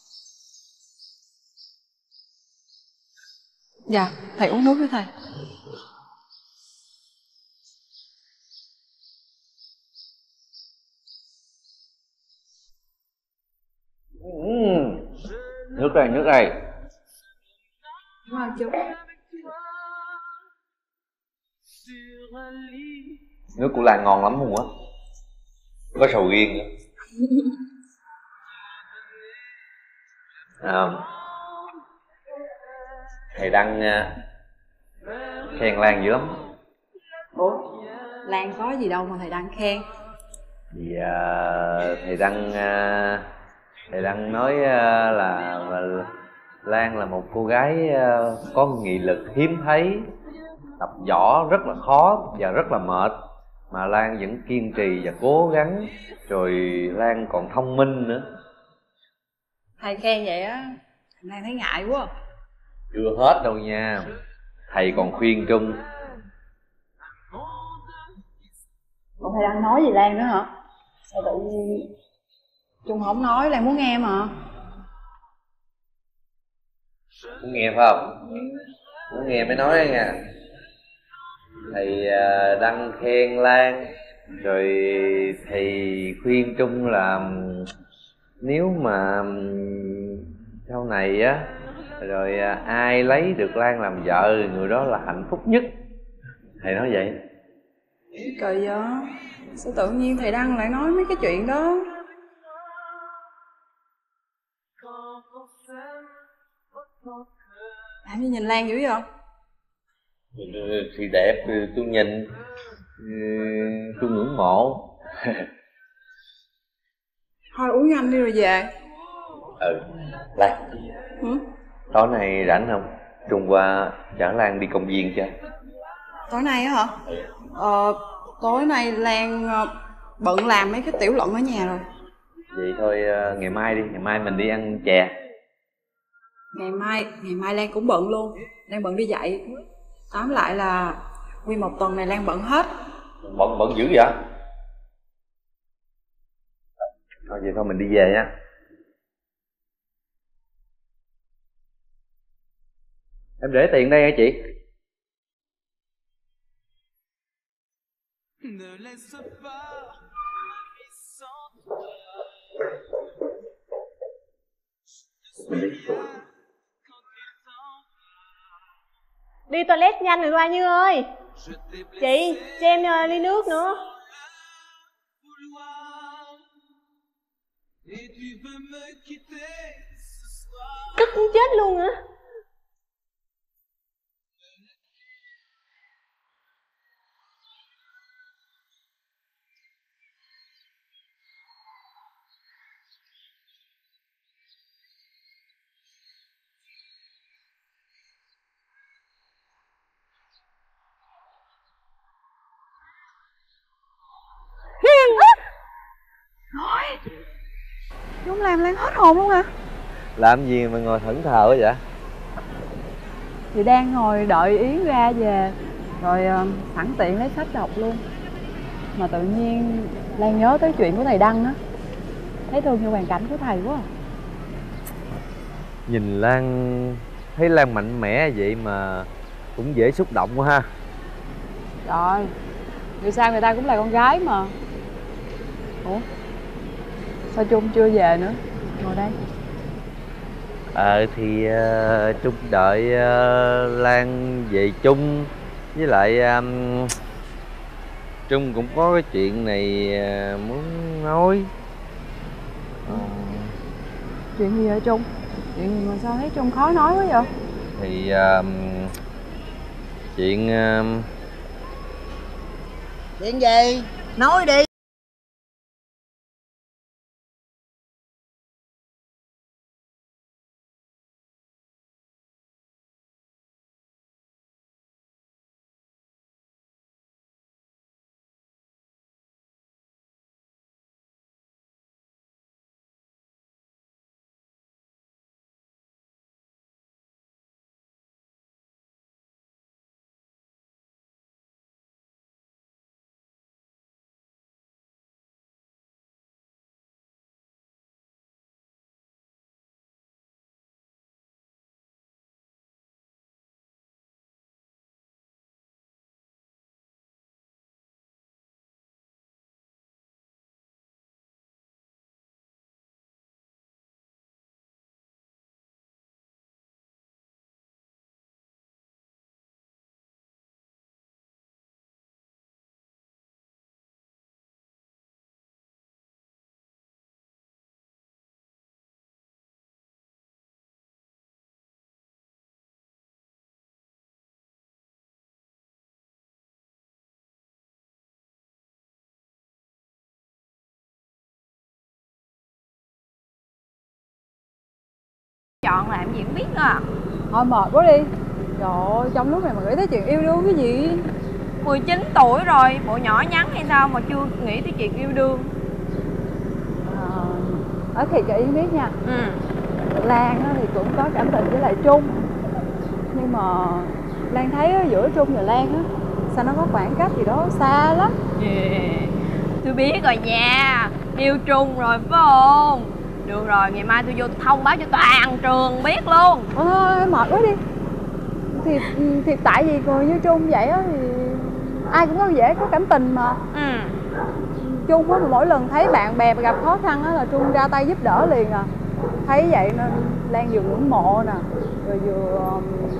Dạ, thầy uống nước với thầy. Uhm. Nước đây, nước đây. Wow, chú. Nước của Lan ngon lắm luôn á. Có sầu riêng nữa. À, thầy Đăng khen Lan dữ lắm. Ủa, Lan có gì đâu mà thầy Đăng khen. Thì uh, thầy Đăng uh, thầy Đăng nói uh, là, là Lan là một cô gái uh, có nghị lực hiếm thấy, tập võ rất là khó và rất là mệt, mà Lan vẫn kiên trì và cố gắng, rồi Lan còn thông minh nữa. Thầy khen vậy á, Lan thấy ngại quá. Chưa hết đâu nha, thầy còn khuyên Trung. Còn thầy đang nói gì Lan nữa hả? Sao tự nhiên Trung không nói, Lan muốn nghe mà. Muốn nghe phải không? Muốn nghe mới nói nha. Thầy Đăng khen Lan, rồi thầy khuyên Trung là nếu mà sau này á Rồi à, ai lấy được Lan làm vợ người đó là hạnh phúc nhất. Thầy nói vậy. Trời ơi, sao tự nhiên thầy Đăng lại nói mấy cái chuyện đó? Làm gì nhìn Lan dữ vậy? Thì đẹp, tôi nhìn tôi ngưỡng mộ. Thôi uống nhanh đi rồi về. Ừ, Lan. Ừ? Tối nay rảnh không? Trung qua chở Lan đi công viên cho. Tối nay á hả? Ờ, tối nay Lan bận làm mấy cái tiểu luận ở nhà rồi. Vậy thôi ngày mai đi, ngày mai mình đi ăn chè. Ngày mai, ngày mai Lan cũng bận luôn. Lan bận đi dạy. Tóm lại là nguyên một tuần này Lan bận hết. Bận bận dữ vậy? Thôi vậy thôi mình đi về nha. Em để tiền đây hả chị? Đi toilet nhanh rồi Loa Như ơi. Chị, cho em uh, ly nước nữa. Tức muốn chết luôn hả? Thôi, chúng làm Lan hết hồn luôn hả? Làm gì mà ngồi thẫn thờ quá vậy? Thì đang ngồi đợi Yến ra về rồi uh, sẵn tiện lấy sách đọc luôn. Mà tự nhiên Lan nhớ tới chuyện của thầy Đăng á, thấy thương cho hoàn cảnh của thầy quá à. Nhìn Lan thấy Lan mạnh mẽ vậy mà cũng dễ xúc động quá ha. Trời, dù sao người ta cũng là con gái mà. Ủa, sao Trung chưa về nữa? Ngồi đây. Ờ thì uh, Trung đợi uh, Lan về chung. Với lại um, Trung cũng có cái chuyện này uh, muốn nói. uh, Chuyện gì vậy Trung? Chuyện gì mà sao thấy Trung khó nói quá vậy? Thì uh, chuyện uh... Chuyện gì? Nói đi. Chọn làm gì cũng biết nữa à. Thôi mệt quá đi. Trời ơi, trong lúc này mà nghĩ tới chuyện yêu đương cái gì? mười chín tuổi rồi, bộ nhỏ nhắn hay sao mà chưa nghĩ tới chuyện yêu đương. À, ở thiệt cho Yến biết nha. Ừ. Lan thì cũng có cảm tình với lại Trung. Nhưng mà Lan thấy giữa Trung và Lan á, sao nó có khoảng cách gì đó xa lắm. Yeah. Tôi biết rồi nha. Yêu Trung rồi phải không? Được rồi, ngày mai tôi vô tôi thông báo cho toàn trường biết luôn. Thôi mệt quá đi. Thì thì tại vì người như Trung vậy á thì ai cũng có dễ có cảm tình mà. Ừ. Trung á, mỗi lần thấy bạn bè gặp khó khăn á là Trung ra tay giúp đỡ liền à. Thấy vậy nên Lan vừa ngưỡng mộ nè, rồi vừa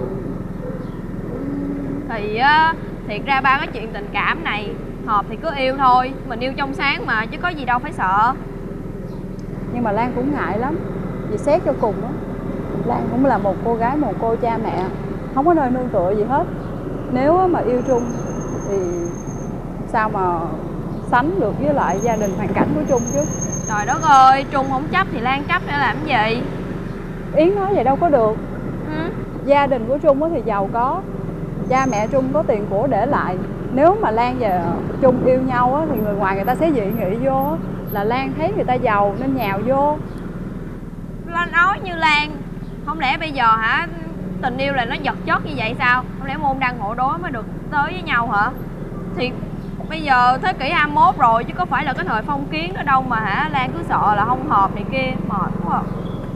thì á thiệt ra ba cái chuyện tình cảm này hợp thì cứ yêu thôi, mình yêu trong sáng mà chứ có gì đâu phải sợ. Nhưng mà Lan cũng ngại lắm, vì xét cho cùng á, Lan cũng là một cô gái mồ côi cha mẹ, không có nơi nương tựa gì hết. Nếu mà yêu Trung thì sao mà sánh được với lại gia đình hoàn cảnh của Trung chứ. Trời đất ơi, Trung không chấp thì Lan chấp để làm gì? Yến nói vậy đâu có được. Ừ. Gia đình của Trung thì giàu có, cha mẹ Trung có tiền của để lại. Nếu mà Lan và Trung yêu nhau á, thì người ngoài người ta sẽ dị nghị vô á, là Lan thấy người ta giàu nên nhào vô. Lan nói như Lan, không lẽ bây giờ hả tình yêu là nó vật chất như vậy sao? Không lẽ môn đăng hộ đối mới được tới với nhau hả? Thì bây giờ thế kỷ hai mươi mốt rồi chứ có phải là cái thời phong kiến nữa đâu mà hả Lan cứ sợ là không hợp này kia, mệt quá à.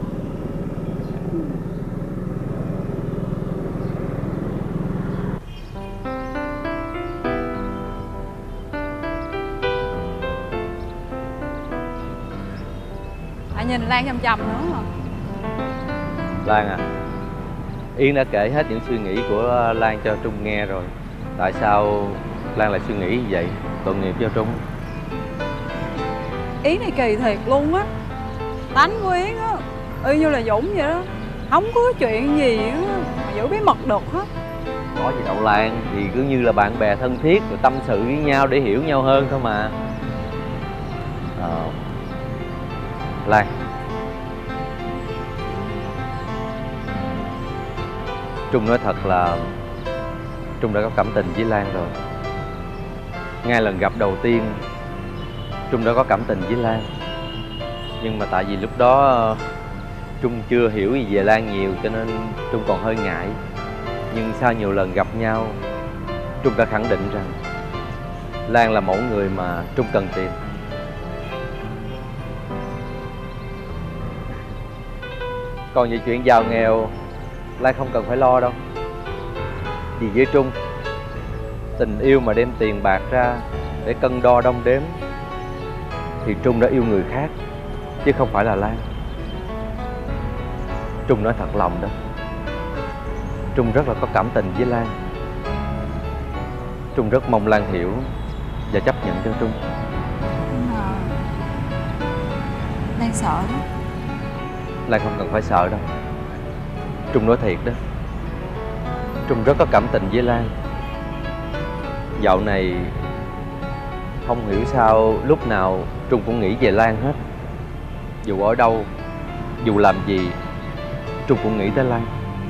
Hãy nhìn Lan chăm chăm nữa mà. Lan à, Yến đã kể hết những suy nghĩ của Lan cho Trung nghe rồi. Tại sao Lan lại suy nghĩ như vậy? Tội nghiệp cho Trung. Yến này kỳ thiệt luôn á. Tánh của Yến á y như là Dũng vậy đó, không có chuyện gì á mà giữ bí mật được hết. Có gì đâu Lan, thì cứ như là bạn bè thân thiết rồi tâm sự với nhau để hiểu nhau hơn thôi mà. Ờ... Lan, Trung nói thật là Trung đã có cảm tình với Lan rồi. Ngay lần gặp đầu tiên Trung đã có cảm tình với Lan. Nhưng mà tại vì lúc đó Trung chưa hiểu gì về Lan nhiều cho nên Trung còn hơi ngại. Nhưng sau nhiều lần gặp nhau, Trung đã khẳng định rằng Lan là mẫu người mà Trung cần tìm. Còn về chuyện giàu nghèo, Lan không cần phải lo đâu. Vì với Trung, tình yêu mà đem tiền bạc ra để cân đo đong đếm thì Trung đã yêu người khác, chứ không phải là Lan. Trung nói thật lòng đó, Trung rất là có cảm tình với Lan. Trung rất mong Lan hiểu và chấp nhận cho Trung. Nhưng mà Lan sợ đó. Lan không cần phải sợ đâu. Trung nói thiệt đó, Trung rất có cảm tình với Lan. Dạo này không hiểu sao lúc nào Trung cũng nghĩ về Lan hết. Dù ở đâu, dù làm gì, Trung cũng nghĩ tới Lan.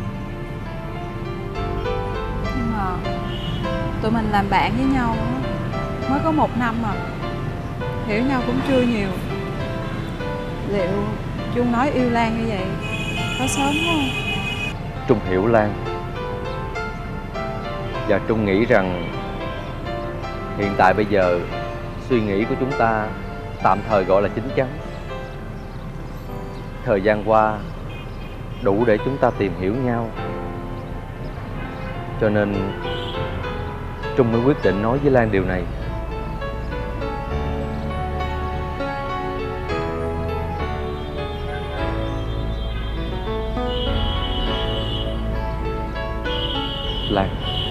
Nhưng mà tụi mình làm bạn với nhau á, mới có một năm mà hiểu nhau cũng chưa nhiều. Liệu Trung nói yêu Lan như vậy có sớm không? Trung hiểu Lan, và Trung nghĩ rằng hiện tại bây giờ suy nghĩ của chúng ta tạm thời gọi là chín chắn. Thời gian qua đủ để chúng ta tìm hiểu nhau, cho nên Trung mới quyết định nói với Lan điều này. Lan,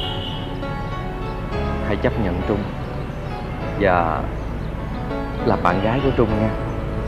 hãy chấp nhận Trung và làm bạn gái của Trung nha.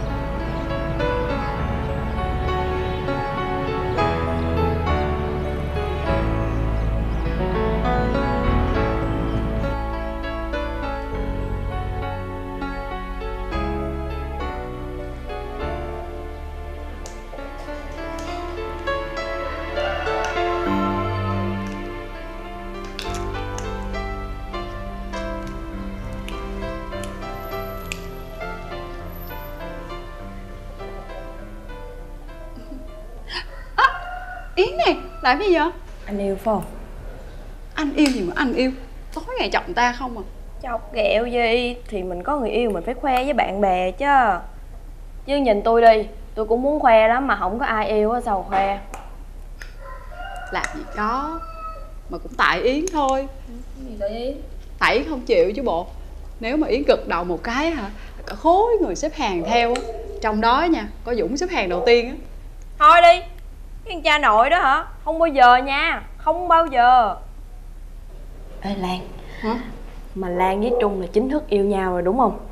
Yến nè, làm gì vậy? Anh yêu phải không? Anh yêu gì mà anh yêu? Tối ngày chọc ta không à? Chọc ghẹo gì thì mình có người yêu mình phải khoe với bạn bè chứ. Chứ nhìn tôi đi, tôi cũng muốn khoe lắm mà không có ai yêu á sao khoe. Làm gì có, mà cũng tại Yến thôi. Cái gì tại Yến? Tại Yến không chịu chứ bộ. Nếu mà Yến gật đầu một cái hả, cả khối người xếp hàng theo á. Trong đó nha, có Dũng xếp hàng đầu tiên á. Thôi đi, Cái thằng cha nội đó hả? Không bao giờ nha, không bao giờ. Ê Lan. Hả? Mà Lan với Trung là chính thức yêu nhau rồi đúng không?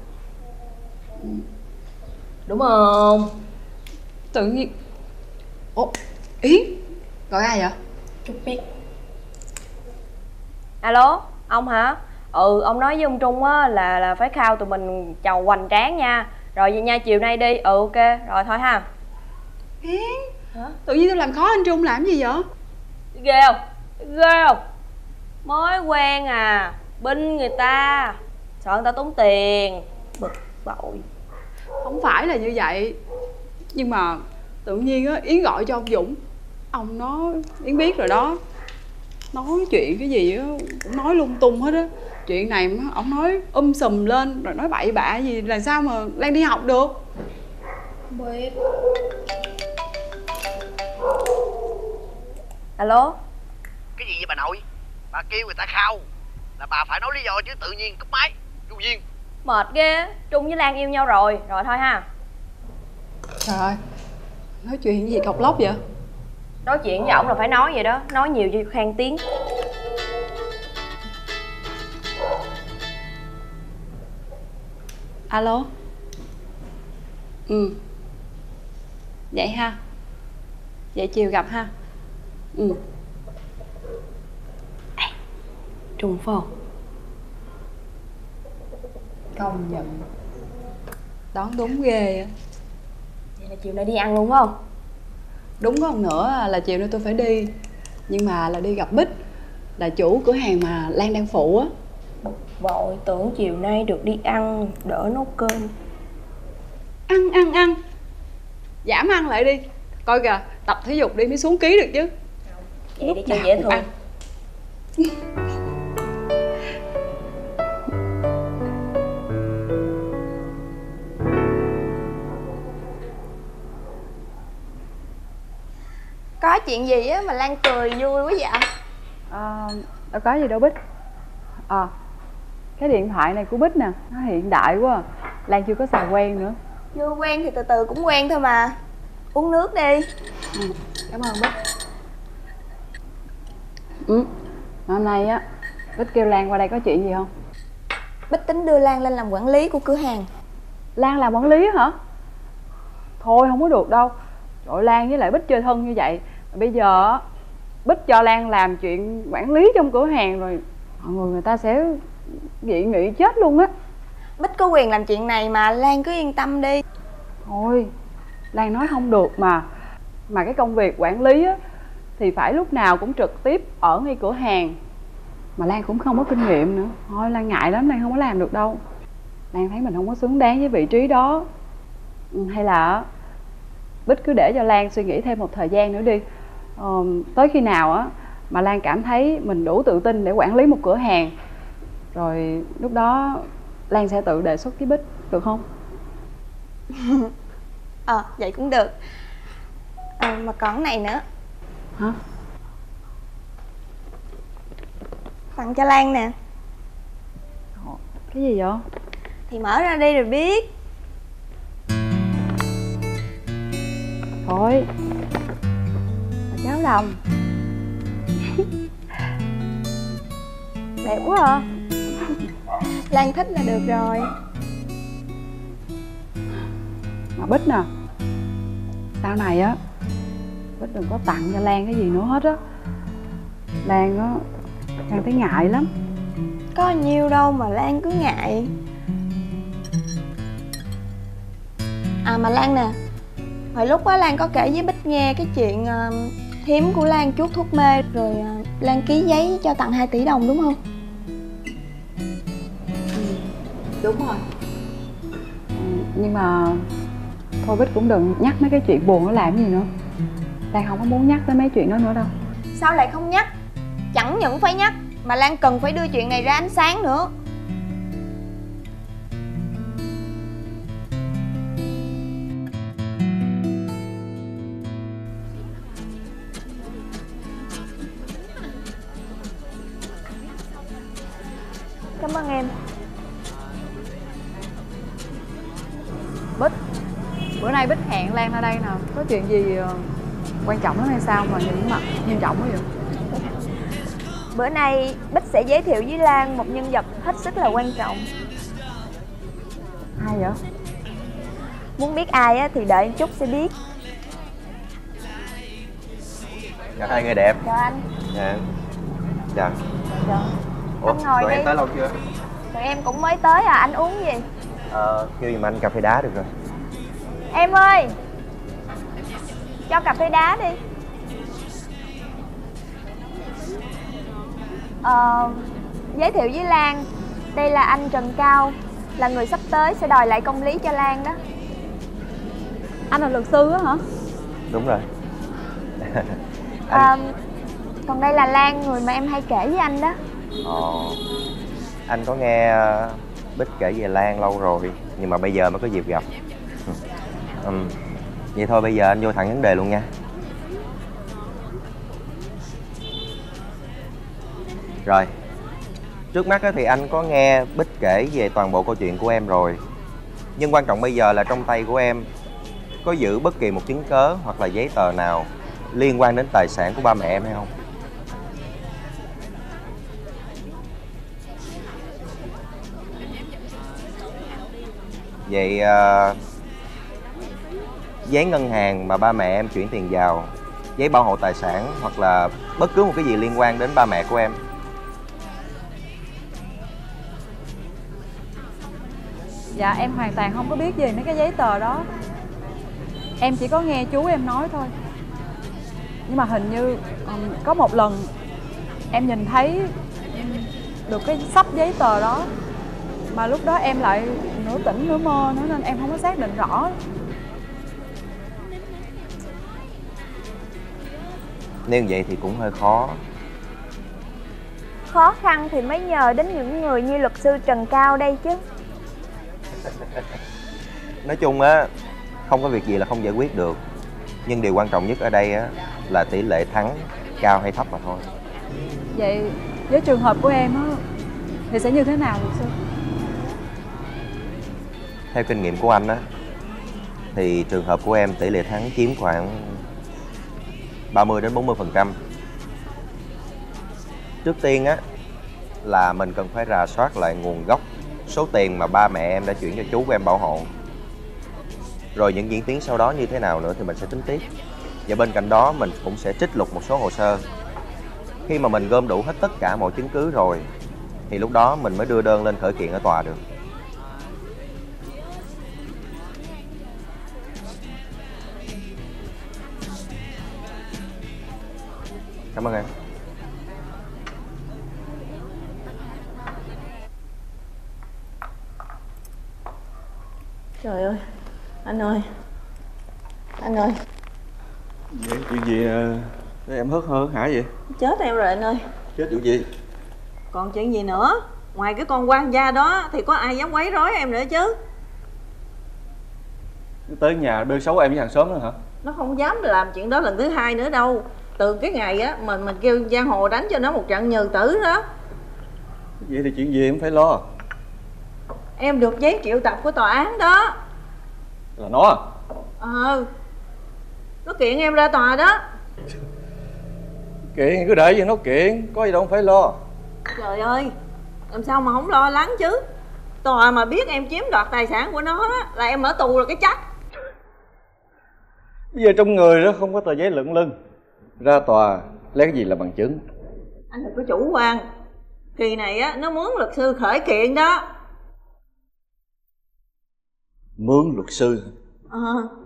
Đúng không? Tự nhiên. Ủa, Yến gọi ai vậy? Chút biết. Alo, ông hả? Ừ, ông nói với ông Trung á là là phải khao tụi mình chầu hoành tráng nha. Rồi vậy nha, chiều nay đi. Ừ ok, rồi thôi ha. Yến. Hả? Tự nhiên tôi làm khó anh Trung làm gì vậy? Ghê không? Ghê không? Mới quen à, binh người ta, sợ người ta tốn tiền, bực bội. Không phải là như vậy. Nhưng mà tự nhiên á Yến gọi cho ông Dũng. Ông nói, Yến biết rồi đó, nói chuyện cái gì á cũng nói lung tung hết á. Chuyện này mà ông nói um sùm lên rồi nói bậy bạ gì, làm sao mà Lan đi học được. Không biết. Alo. Cái gì vậy bà nội? Bà kêu người ta khao là bà phải nói lý do chứ, tự nhiên cúp máy vô duyên. Mệt ghê. Trung với Lan yêu nhau rồi. Rồi thôi ha. Trời ơi, nói chuyện gì cọc lóc vậy? Nói chuyện với ổng là phải nói vậy đó, nói nhiều cho khang tiếng. Alo. Ừ. Vậy ha. Vậy chiều gặp ha. Ừ. À, Trung phải không? Công nhận đoán đúng ghê á. Vậy là chiều nay đi ăn luôn phải không? Đúng còn nữa là chiều nay tôi phải đi. Nhưng mà là đi gặp Bích, là chủ cửa hàng mà Lan đang phụ á. Vội tưởng chiều nay được đi ăn, đỡ nấu cơm. Ăn ăn ăn, giảm ăn lại đi. Coi kìa, tập thể dục đi mới xuống ký được chứ. Vậy đi cho dễ thương. Ăn. Có chuyện gì á mà Lan cười vui quá vậy? À, đâu có gì đâu Bích. À, cái điện thoại này của Bích nè, nó hiện đại quá à. Lan chưa có xài quen nữa. Chưa quen thì từ từ cũng quen thôi mà. Uống nước đi. Ừ, cảm ơn Bích. Ừ, hôm nay á Bích kêu Lan qua đây có chuyện gì không? Bích tính đưa Lan lên làm quản lý của cửa hàng. Lan làm quản lý hả? Thôi không có được đâu. Trời ơi, Lan với lại Bích chơi thân như vậy, bây giờ Bích cho Lan làm chuyện quản lý trong cửa hàng rồi mọi người người ta sẽ dị nghị chết luôn á. Bích có quyền làm chuyện này mà, Lan cứ yên tâm đi. Thôi Lan nói không được mà. Mà cái công việc quản lý á thì phải lúc nào cũng trực tiếp ở ngay cửa hàng. Mà Lan cũng không có kinh nghiệm nữa. Thôi Lan ngại lắm, Lan không có làm được đâu. Lan thấy mình không có xứng đáng với vị trí đó. Hay là Bích cứ để cho Lan suy nghĩ thêm một thời gian nữa đi. ờ, Tới khi nào á mà Lan cảm thấy mình đủ tự tin để quản lý một cửa hàng, rồi lúc đó Lan sẽ tự đề xuất với Bích, được không? Ờ, à, vậy cũng được. À, mà còn cái này nữa. Hả? Tặng cho Lan nè. Cái gì vậy? Thì mở ra đi rồi biết. Thôi, là cháo đồng. Đẹp quá à. Lan thích là được rồi. Mà Bích nè, sau này á Bích đừng có tặng cho Lan cái gì nữa hết á. Lan á, Lan thấy ngại lắm. Có nhiêu đâu mà Lan cứ ngại. À mà Lan nè, hồi lúc á Lan có kể với Bích nghe cái chuyện uh, thím của Lan chuốt thuốc mê, rồi uh, Lan ký giấy cho tặng hai tỷ đồng đúng không? Ừ, đúng rồi. Ừ, nhưng mà thôi Bích cũng đừng nhắc mấy cái chuyện buồn nó làm gì nữa. Lan không có muốn nhắc tới mấy chuyện đó nữa đâu. Sao lại không nhắc? Chẳng những phải nhắc mà Lan cần phải đưa chuyện này ra ánh sáng nữa. Cảm ơn em. Bích, bữa nay Bích hẹn Lan ra đây nè, có chuyện gì Quan trọng lắm hay sao mà nhìn mặt nghiêm trọng quá vậy? Bữa nay Bích sẽ giới thiệu với Lan một nhân vật hết sức là quan trọng. Ai vậy? Muốn biết ai á, thì đợi chút sẽ biết. Chào hai người đẹp. Chào anh. Dạ. Chào. Chào. Ủa, Anh ngồi tụi đi. em tới lâu chưa? Tụi em cũng mới tới à, anh uống gì? Ờ, kêu giùm anh cà phê đá được rồi. Em ơi, cho cà phê đá đi. Ờ, giới thiệu với Lan, đây là anh Trần Cao, là người sắp tới sẽ đòi lại công lý cho Lan đó. Anh là luật sư á hả? Đúng rồi. À, còn đây là Lan, người mà em hay kể với anh đó. Ồ, anh có nghe uh, Bích kể về Lan lâu rồi, nhưng mà bây giờ mới có dịp gặp. um, Vậy thôi bây giờ anh vô thẳng vấn đề luôn nha. Rồi, trước mắt thì anh có nghe Bích kể về toàn bộ câu chuyện của em rồi. Nhưng quan trọng bây giờ là trong tay của em có giữ bất kỳ một chứng cớ hoặc là giấy tờ nào liên quan đến tài sản của ba mẹ em hay không? Vậy uh, giấy ngân hàng mà ba mẹ em chuyển tiền vào, giấy bảo hộ tài sản hoặc là bất cứ một cái gì liên quan đến ba mẹ của em? Dạ em hoàn toàn không có biết gì mấy cái giấy tờ đó. Em chỉ có nghe chú em nói thôi. Nhưng mà hình như um, có một lần em nhìn thấy được cái xấp giấy tờ đó, mà lúc đó em lại nửa tỉnh nửa mơ nữa nên em không có xác định rõ. Nếu vậy thì cũng hơi khó. Khó khăn thì mới nhờ đến những người như luật sư Trần Cao đây chứ. Nói chung á, không có việc gì là không giải quyết được. Nhưng điều quan trọng nhất ở đây á là tỷ lệ thắng cao hay thấp mà thôi. Vậy với trường hợp của em á thì sẽ như thế nào luật sư? Theo kinh nghiệm của anh á thì trường hợp của em tỷ lệ thắng chiếm khoảng ba mươi đến bốn mươi phần trăm. Trước tiên á là mình cần phải rà soát lại nguồn gốc số tiền mà ba mẹ em đã chuyển cho chú của em bảo hộ. Rồi những diễn tiến sau đó như thế nào nữa thì mình sẽ tính tiếp. Và bên cạnh đó mình cũng sẽ trích lục một số hồ sơ. Khi mà mình gom đủ hết tất cả mọi chứng cứ rồi thì lúc đó mình mới đưa đơn lên khởi kiện ở tòa được. Cảm ơn em. Trời ơi, anh ơi, anh ơi. Vậy chuyện gì để em hớt hơ hả vậy? Chết em rồi anh ơi. Chết vụ gì? Còn chuyện gì nữa? Ngoài cái con quan gia đó thì có ai dám quấy rối em nữa chứ? Nó tới nhà bêu xấu em với hàng xóm nữa hả? Nó không dám làm chuyện đó lần thứ hai nữa đâu. Từ cái ngày á mình mình kêu giang hồ đánh cho nó một trận nhừ tử đó. Vậy thì chuyện gì em phải lo? Em được giấy triệu tập của tòa án đó. Là nó à? Ờ, nó kiện em ra tòa đó. Kiện cứ để gì nó kiện, có gì đâu phải lo. Trời ơi, làm sao mà không lo lắng chứ. Tòa mà biết em chiếm đoạt tài sản của nó đó, là em ở tù là cái chắc. Bây giờ trong người đó không có tờ giấy lận lưng, ra tòa lấy cái gì là bằng chứng? Anh đừng có chủ quan. Kỳ này á, nó mướn luật sư khởi kiện đó. Mướn luật sư? Ờ.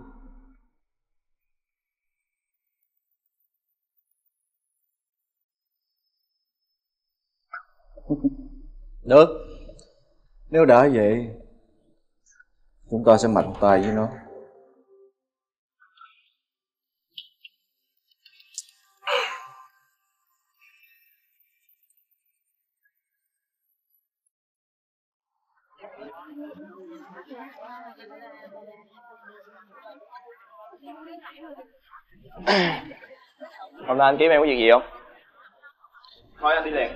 Được, nếu đã vậy chúng ta sẽ mạnh tay với nó. Hôm nay anh kiếm em có việc gì không? Thôi anh đi liền.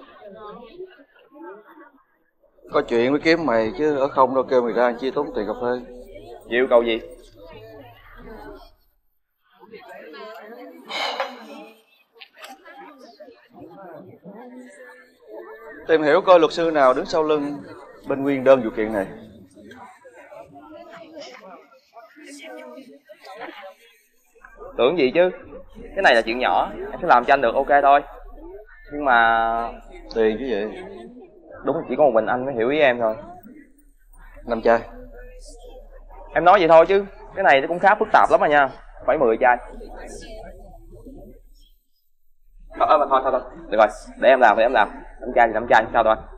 Có chuyện mới kiếm mày chứ ở không đâu kêu mày ra chia tốn tiền cà phê. Gì yêu cầu gì? Tìm hiểu coi luật sư nào đứng sau lưng bên nguyên đơn vụ kiện này. Tưởng gì chứ, cái này là chuyện nhỏ, em sẽ làm cho anh được, ok thôi. Nhưng mà... Tiền chứ vậy? Đúng, chỉ có một mình anh mới hiểu ý em thôi. Năm chai. Em nói vậy thôi chứ, cái này cũng khá phức tạp lắm mà nha. Phải mười chai. Thôi, thôi, thôi, thôi, được rồi, để em làm, để em làm. Năm chai thì năm chai, sao thôi.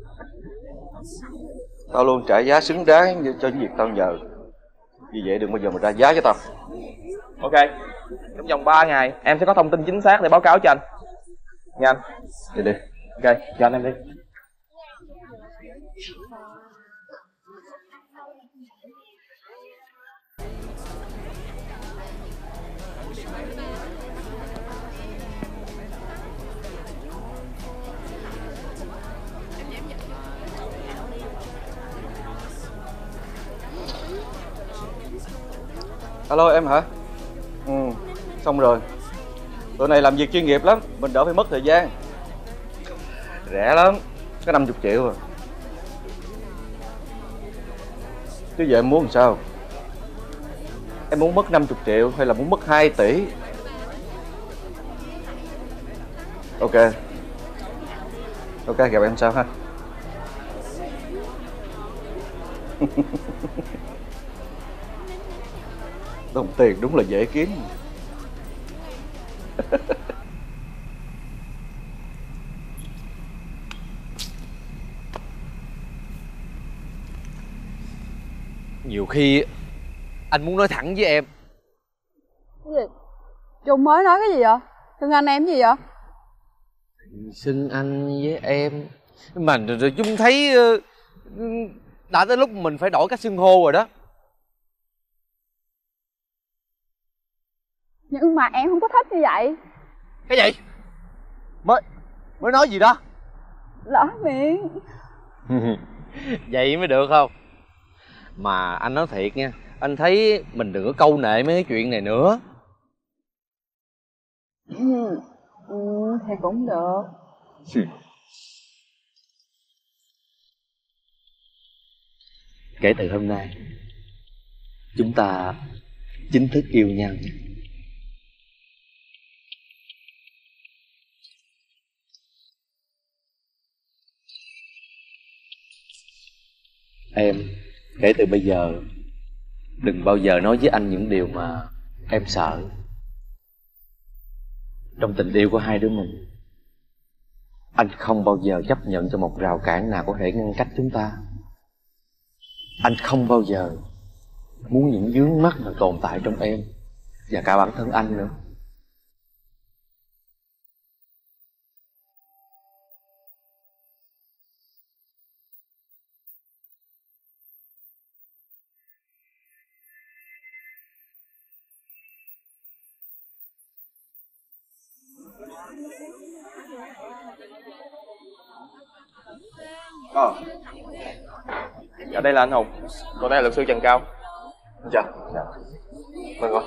Tao luôn trả giá xứng đáng cho những việc tao nhờ. Vì vậy đừng bao giờ mà ra giá cho tao. Ok, trong vòng ba ngày em sẽ có thông tin chính xác để báo cáo cho anh. Nha anh. Đi đi. Ok, cho anh em đi. Alo em hả? Ừ, xong rồi. Tụi này làm việc chuyên nghiệp lắm, mình đỡ phải mất thời gian. Rẻ lắm, có năm mươi triệu à. Chứ vậy em muốn làm sao? Em muốn mất năm mươi triệu hay là muốn mất hai tỷ? Ok. Ok, gặp em sau ha. Đồng tiền đúng là dễ kiếm. Nhiều khi anh muốn nói thẳng với em. Cái gì? Trung mới nói cái gì vậy? Thương anh em gì vậy? Xưng anh với em. Mà rồi Trung thấy đã tới lúc mình phải đổi cách xưng hô rồi đó. Nhưng mà em không có thích như vậy. Cái gì? Mới mới nói gì đó? Lỡ miệng. Vậy mới được không? Mà anh nói thiệt nha, anh thấy mình đừng có câu nệ mấy cái chuyện này nữa. Ừ, ừ thì cũng được. Kể từ hôm nay chúng ta chính thức yêu nhau nha. Em kể từ bây giờ đừng bao giờ nói với anh những điều mà em sợ. Trong tình yêu của hai đứa mình, anh không bao giờ chấp nhận cho một rào cản nào có thể ngăn cách chúng ta. Anh không bao giờ muốn những vướng mắc mà tồn tại trong em và cả bản thân anh nữa. Ờ. Dạ đây là anh Hùng, còn đây là luật sư Trần Cao. Chào. Dạ. Mời ngồi.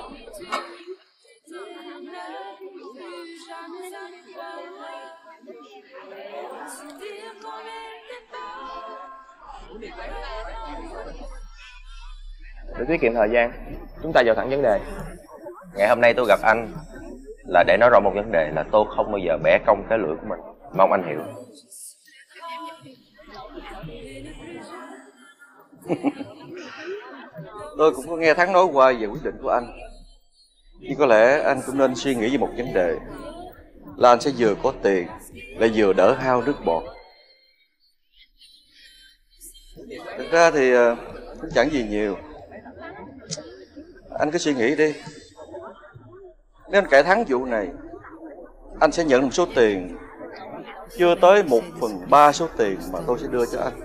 Để tiết kiệm thời gian, chúng ta vào thẳng vấn đề. Ngày hôm nay tôi gặp anh là để nói rõ một vấn đề là tôi không bao giờ bẻ cong cái lưỡi của mình. Mong anh hiểu. Tôi cũng có nghe Thắng nói qua về quyết định của anh. Nhưng có lẽ anh cũng nên suy nghĩ về một vấn đề là anh sẽ vừa có tiền lại vừa đỡ hao nước bọt. Thực ra thì cũng chẳng gì nhiều. Anh cứ suy nghĩ đi. Nếu anh cải thắng vụ này, anh sẽ nhận được một số tiền chưa tới một phần ba số tiền mà tôi sẽ đưa cho anh.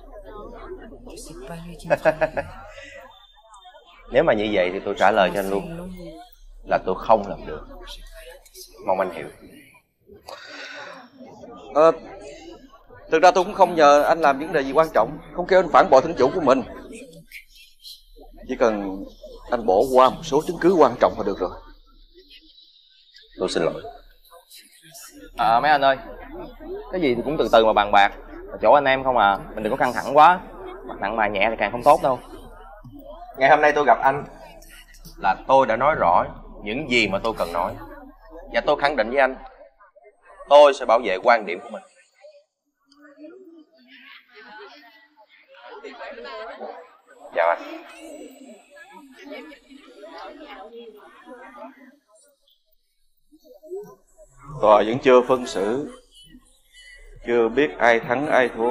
Nếu mà như vậy thì tôi trả lời cho anh luôn là tôi không làm được. Mong anh hiểu. À, thực ra tôi cũng không nhờ anh làm vấn đề gì quan trọng, không kêu anh phản bội thân chủ của mình. Chỉ cần anh bỏ qua một số chứng cứ quan trọng là được rồi. Tôi xin lỗi. À mấy anh ơi, cái gì thì cũng từ từ mà bàn bạc. Ở chỗ anh em không à, mình đừng có căng thẳng quá. Mặt nặng mà nhẹ thì càng không tốt đâu. Ngày hôm nay tôi gặp anh là tôi đã nói rõ những gì mà tôi cần nói. Và tôi khẳng định với anh, tôi sẽ bảo vệ quan điểm của mình. Chào anh. Tòa vẫn chưa phân xử, chưa biết ai thắng ai thua.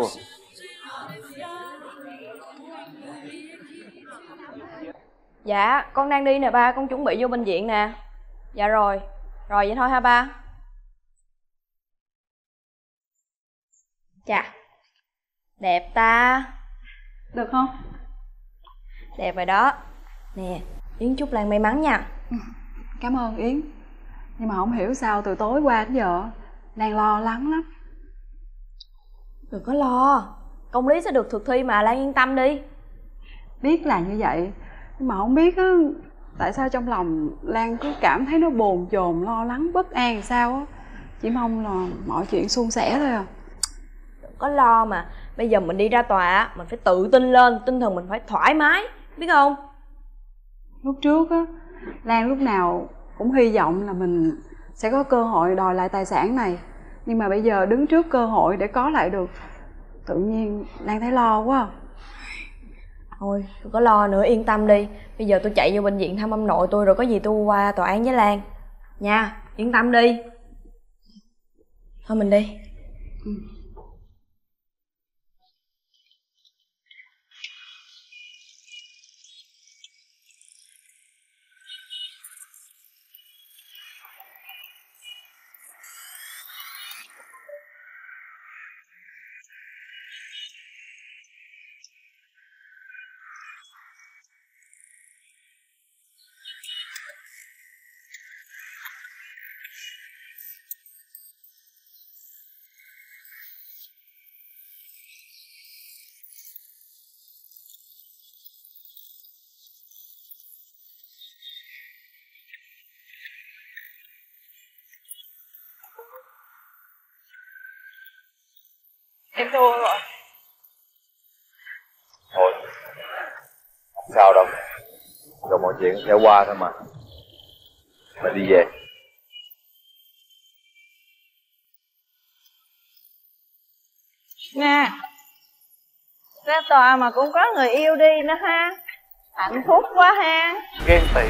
Dạ, con đang đi nè ba, con chuẩn bị vô bệnh viện nè. Dạ rồi, rồi vậy thôi ha ba. Chà, đẹp ta. Được không? Đẹp rồi đó. Nè, Yến chúc Lan may mắn nha. Cảm ơn Yến. Nhưng mà không hiểu sao từ tối qua đến giờ Lan lo lắng lắm. Đừng có lo, công lý sẽ được thực thi mà, Lan yên tâm đi. Biết là như vậy, nhưng mà không biết á, tại sao trong lòng Lan cứ cảm thấy nó bồn chồn, lo lắng, bất an sao á. Chỉ mong là mọi chuyện suôn sẻ thôi à. Đừng có lo mà, bây giờ mình đi ra tòa á, mình phải tự tin lên, tinh thần mình phải thoải mái, biết không? Lúc trước á, Lan lúc nào cũng hy vọng là mình sẽ có cơ hội đòi lại tài sản này. Nhưng mà bây giờ đứng trước cơ hội để có lại được, tự nhiên Lan thấy lo quá. Thôi, đừng có lo nữa, yên tâm đi. Bây giờ tôi chạy vô bệnh viện thăm ông nội tôi, rồi có gì tôi qua tòa án với Lan nha, yên tâm đi. Thôi mình đi. Ừ. Em thua rồi. Thôi, không sao đâu. Rồi mọi chuyện sẽ qua thôi mà. Mình đi về. Nè, ra tòa mà cũng có người yêu đi nữa ha. Hạnh phúc quá ha. Ghen tị.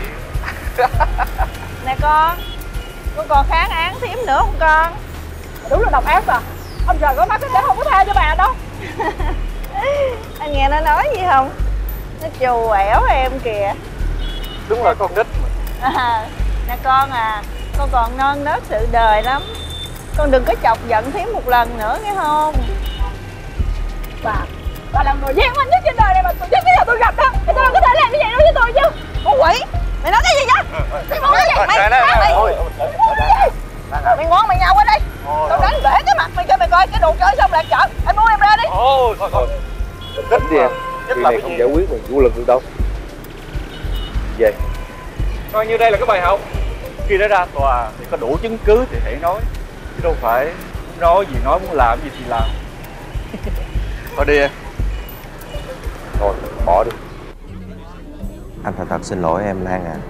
Nè con, con còn kháng án thím nữa không con? Đúng là độc ác mà. Ông trời có mắt sẽ không có tha cho bà đâu. Anh nghe nó nói gì không? Nó trù ẻo em kìa. Đúng là con nít mà. À, nè con à, con còn non nớt sự đời lắm. Con đừng có chọc giận thím một lần nữa nghe không? Bà, bà là người gian manh nhất trên đời này mà tôi chắc bây giờ tôi gặp đó. Thì tôi đâu có thể làm như vậy đâu với tôi chứ. Con quỷ, mày nói cái gì vậy? Mày nói cái gì? Mày nói mày. Mày ngon mày nhau ở đây. Tao đánh bể cái mặt mày cho mày coi cái đồ chơi xong lại chợ. Anh buông em ra đi. Thôi thôi thôi. Tính đi em. Chuyện này không giải quyết bằng vũ lực được đâu. Về. Coi như đây là cái bài học. Khi đã ra tòa thì có đủ chứng cứ thì hãy nói. Chứ đâu phải muốn nói gì nói, muốn làm gì thì làm. Thôi đi em. Thôi, bỏ đi. Anh thật thật xin lỗi em Lan à.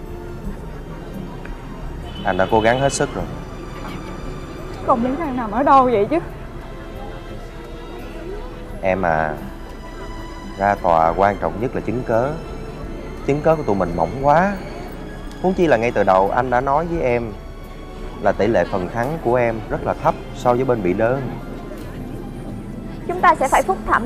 Anh đã cố gắng hết sức rồi. Công lý thằng nằm ở đâu vậy chứ? Em à, ra tòa quan trọng nhất là chứng cớ. Chứng cớ của tụi mình mỏng quá. Huống chi là ngay từ đầu anh đã nói với em là tỷ lệ phần thắng của em rất là thấp so với bên bị đơn. Chúng ta sẽ phải phúc thẩm.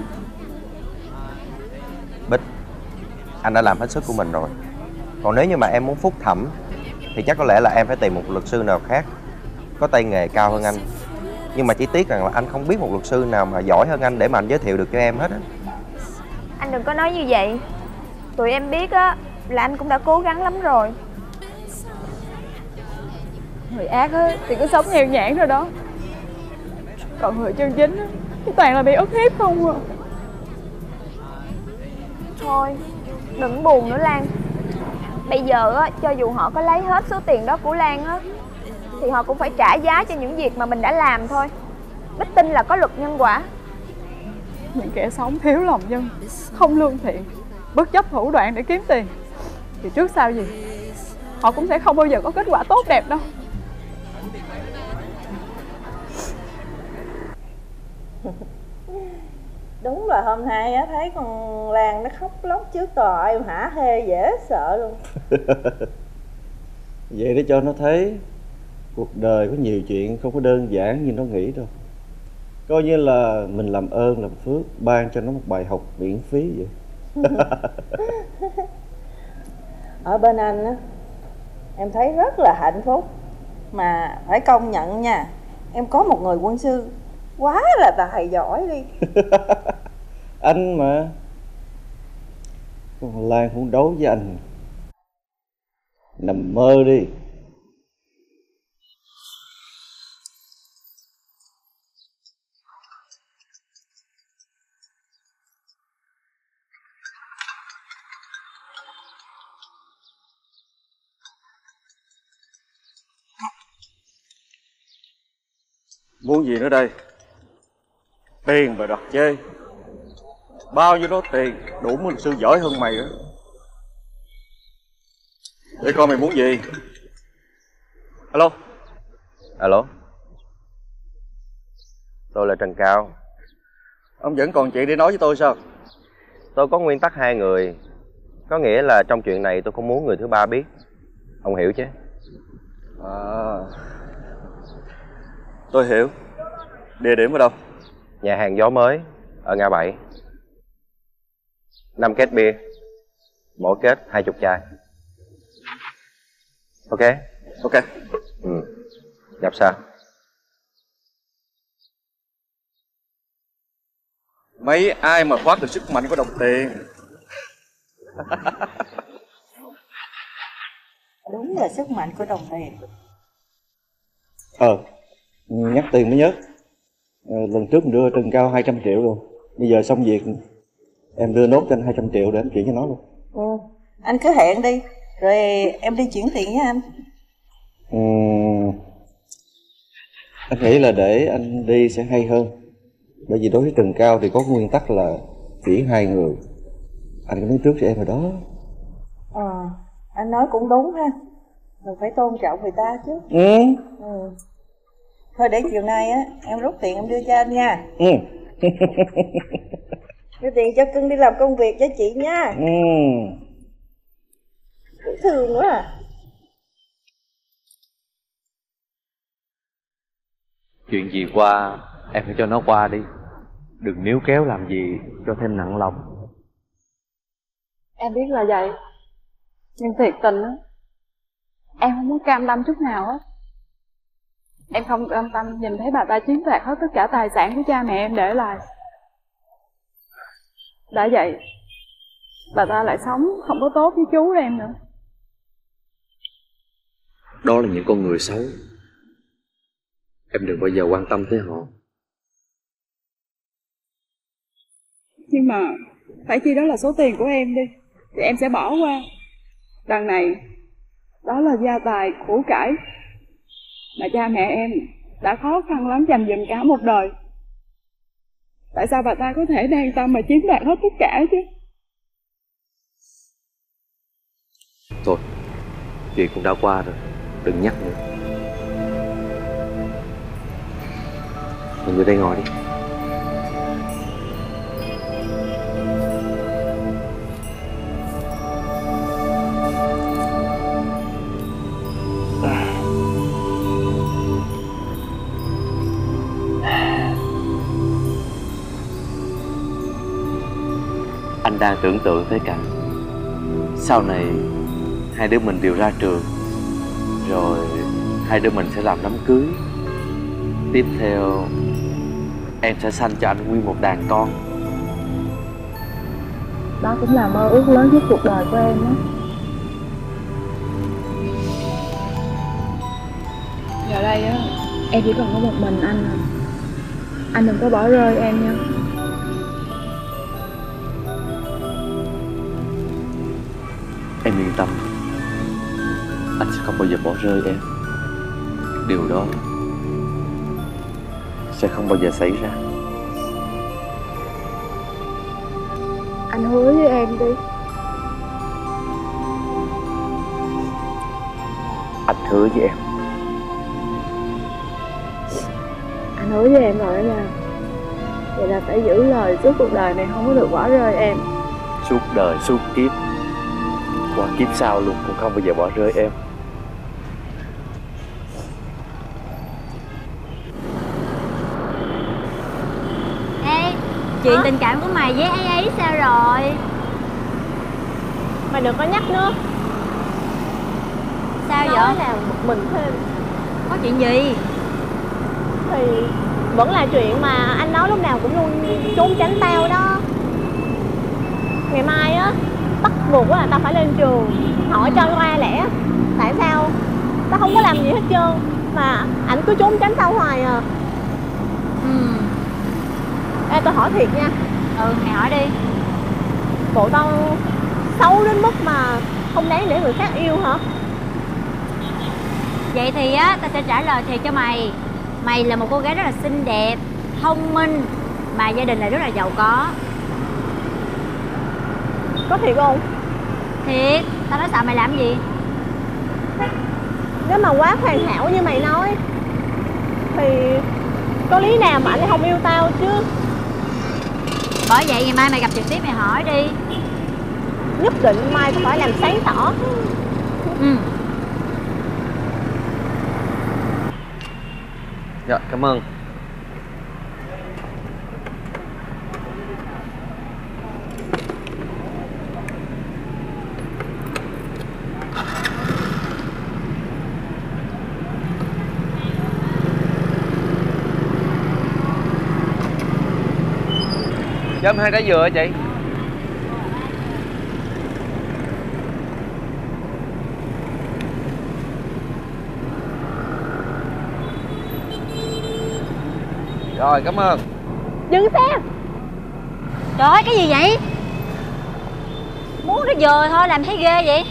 Bích, anh đã làm hết sức của mình rồi. Còn nếu như mà em muốn phúc thẩm thì chắc có lẽ là em phải tìm một luật sư nào khác có tay nghề cao hơn anh. Nhưng mà chỉ tiếc rằng là anh không biết một luật sư nào mà giỏi hơn anh để mà anh giới thiệu được cho em hết á. Anh đừng có nói như vậy. Tụi em biết á là anh cũng đã cố gắng lắm rồi. Người ác á thì cứ sống nheo nhãn rồi đó. Còn người chân chính á thì toàn là bị ức hiếp không à. Thôi, đừng buồn nữa Lan. Bây giờ á, cho dù họ có lấy hết số tiền đó của Lan á, thì họ cũng phải trả giá cho những việc mà mình đã làm thôi. Bích tin là có luật nhân quả. Những kẻ sống thiếu lòng nhân, không lương thiện, bất chấp thủ đoạn để kiếm tiền, thì trước sau gì họ cũng sẽ không bao giờ có kết quả tốt đẹp đâu. Đúng là hôm nay á, thấy con Lan nó khóc lóc trước tòa em hả hê dễ sợ luôn. Vậy để cho nó thấy cuộc đời có nhiều chuyện không có đơn giản như nó nghĩ đâu. Coi như là mình làm ơn làm phước, ban cho nó một bài học miễn phí vậy. Ở bên anh á, em thấy rất là hạnh phúc. Mà phải công nhận nha, em có một người quân sư quá là tài giỏi đi. Anh mà. Con Lan cũng đấu với anh. Nằm mơ đi. Muốn gì nữa đây? Tiền mà đoạt chê. Bao nhiêu đó tiền đủ một sư giỏi hơn mày á. Để coi mày muốn gì. Alo. Alo. Tôi là Trần Cao. Ông vẫn còn chuyện để nói với tôi sao? Tôi có nguyên tắc hai người. Có nghĩa là trong chuyện này tôi không muốn người thứ ba biết. Ông hiểu chứ? À, tôi hiểu. Địa điểm ở đâu? Nhà hàng Gió Mới ở ngã bảy. Năm két bia, mỗi két hai chục chai. Ok? Ok. Ừ. Gặp sao? Mấy ai mà thoát được sức mạnh của đồng tiền. Đúng là sức mạnh của đồng tiền. Ờ, nhắc tiền mới nhớ. Ờ, lần trước mình đưa Trần Cao hai trăm triệu rồi. Bây giờ xong việc em đưa nốt cho anh hai trăm triệu để anh chuyển cho nó luôn. Ừ. Anh cứ hẹn đi, rồi em đi chuyển tiền với anh. Ừ. Anh nghĩ là để anh đi sẽ hay hơn. Bởi vì đối với Trần Cao thì có nguyên tắc là chuyển hai người. Anh có nói trước cho em rồi đó. Ờ, anh nói cũng đúng ha. Mình phải tôn trọng người ta chứ. Ừ. Ừ. Thôi để chiều nay á, em rút tiền em đưa cho anh nha. Ừ. Đưa tiền cho cưng đi làm công việc cho chị nha. Ừ. Dễ thương quá à. Chuyện gì qua em phải cho nó qua đi. Đừng níu kéo làm gì cho thêm nặng lòng. Em biết là vậy, nhưng thiệt tình á, em không muốn cam tâm chút nào á. Em không cam tâm nhìn thấy bà ta chiếm đoạt hết tất cả tài sản của cha mẹ em để lại. Đã vậy, bà ta lại sống không có tốt với chú em nữa. Đó là những con người xấu. Em đừng bao giờ quan tâm tới họ. Nhưng mà phải chi đó là số tiền của em đi, thì em sẽ bỏ qua. Đằng này, đó là gia tài, của cải mà cha mẹ em đã khó khăn lắm dành dụm cả một đời. Tại sao bà ta có thể đang tâm mà chiếm đoạt hết tất cả chứ? Thôi, chuyện cũng đã qua rồi, đừng nhắc nữa. Mọi người đây ngồi đi. Anh đang tưởng tượng tới cảnh sau này hai đứa mình đều ra trường, rồi hai đứa mình sẽ làm đám cưới. Tiếp theo em sẽ sanh cho anh nguyên một đàn con. Đó cũng là mơ ước lớn nhất cuộc đời của em đó. Giờ đây á, em chỉ còn có một mình anh à. Anh đừng có bỏ rơi em nha. Em yên tâm, anh sẽ không bao giờ bỏ rơi em. điều đó sẽ không bao giờ xảy ra. Anh hứa với em đi. Anh hứa với em. Anh hứa với em rồi đó nha. Vậy là phải giữ lời, suốt cuộc đời này không có được bỏ rơi em. Suốt đời, suốt kiếp, qua kiếp sau luôn cũng không bao giờ bỏ rơi em. Ê, chuyện tình cảm của mày với ấy ấy sao rồi? Mày đừng có nhắc nữa. Sao Nói vậy? là một mình thêm. Có chuyện gì? Thì vẫn là chuyện mà anh nói lúc nào cũng luôn trốn tránh tao đó. Ngày mai á, bắt buộc là tao phải lên trường hỏi cho ra lẽ tại sao tao không có làm gì hết trơn mà ảnh cứ trốn tránh tao hoài à. Ừ. Ê, tao hỏi thiệt nha. Ừ, mày hỏi đi. Bộ tao xấu đến mức mà không đáng để người khác yêu hả? Vậy thì á, tao sẽ trả lời thiệt cho mày. Mày là một cô gái rất là xinh đẹp, thông minh, mà gia đình lại rất là giàu có. Có thiệt không? Thiệt, tao nói sợ mày làm gì? Nếu mà quá hoàn hảo như mày nói thì có lý nào mà anh ấy không yêu tao chứ. Bởi vậy ngày mai mày gặp trực tiếp mày hỏi đi. Nhất định mai tao phải làm sáng tỏ. Ừ. Dạ, cảm ơn. Cho em hai trái dừa hả chị? Rồi, cảm ơn. Dừng xe. Trời ơi, cái gì vậy? Muốn nó dừa thôi, làm thấy ghê vậy?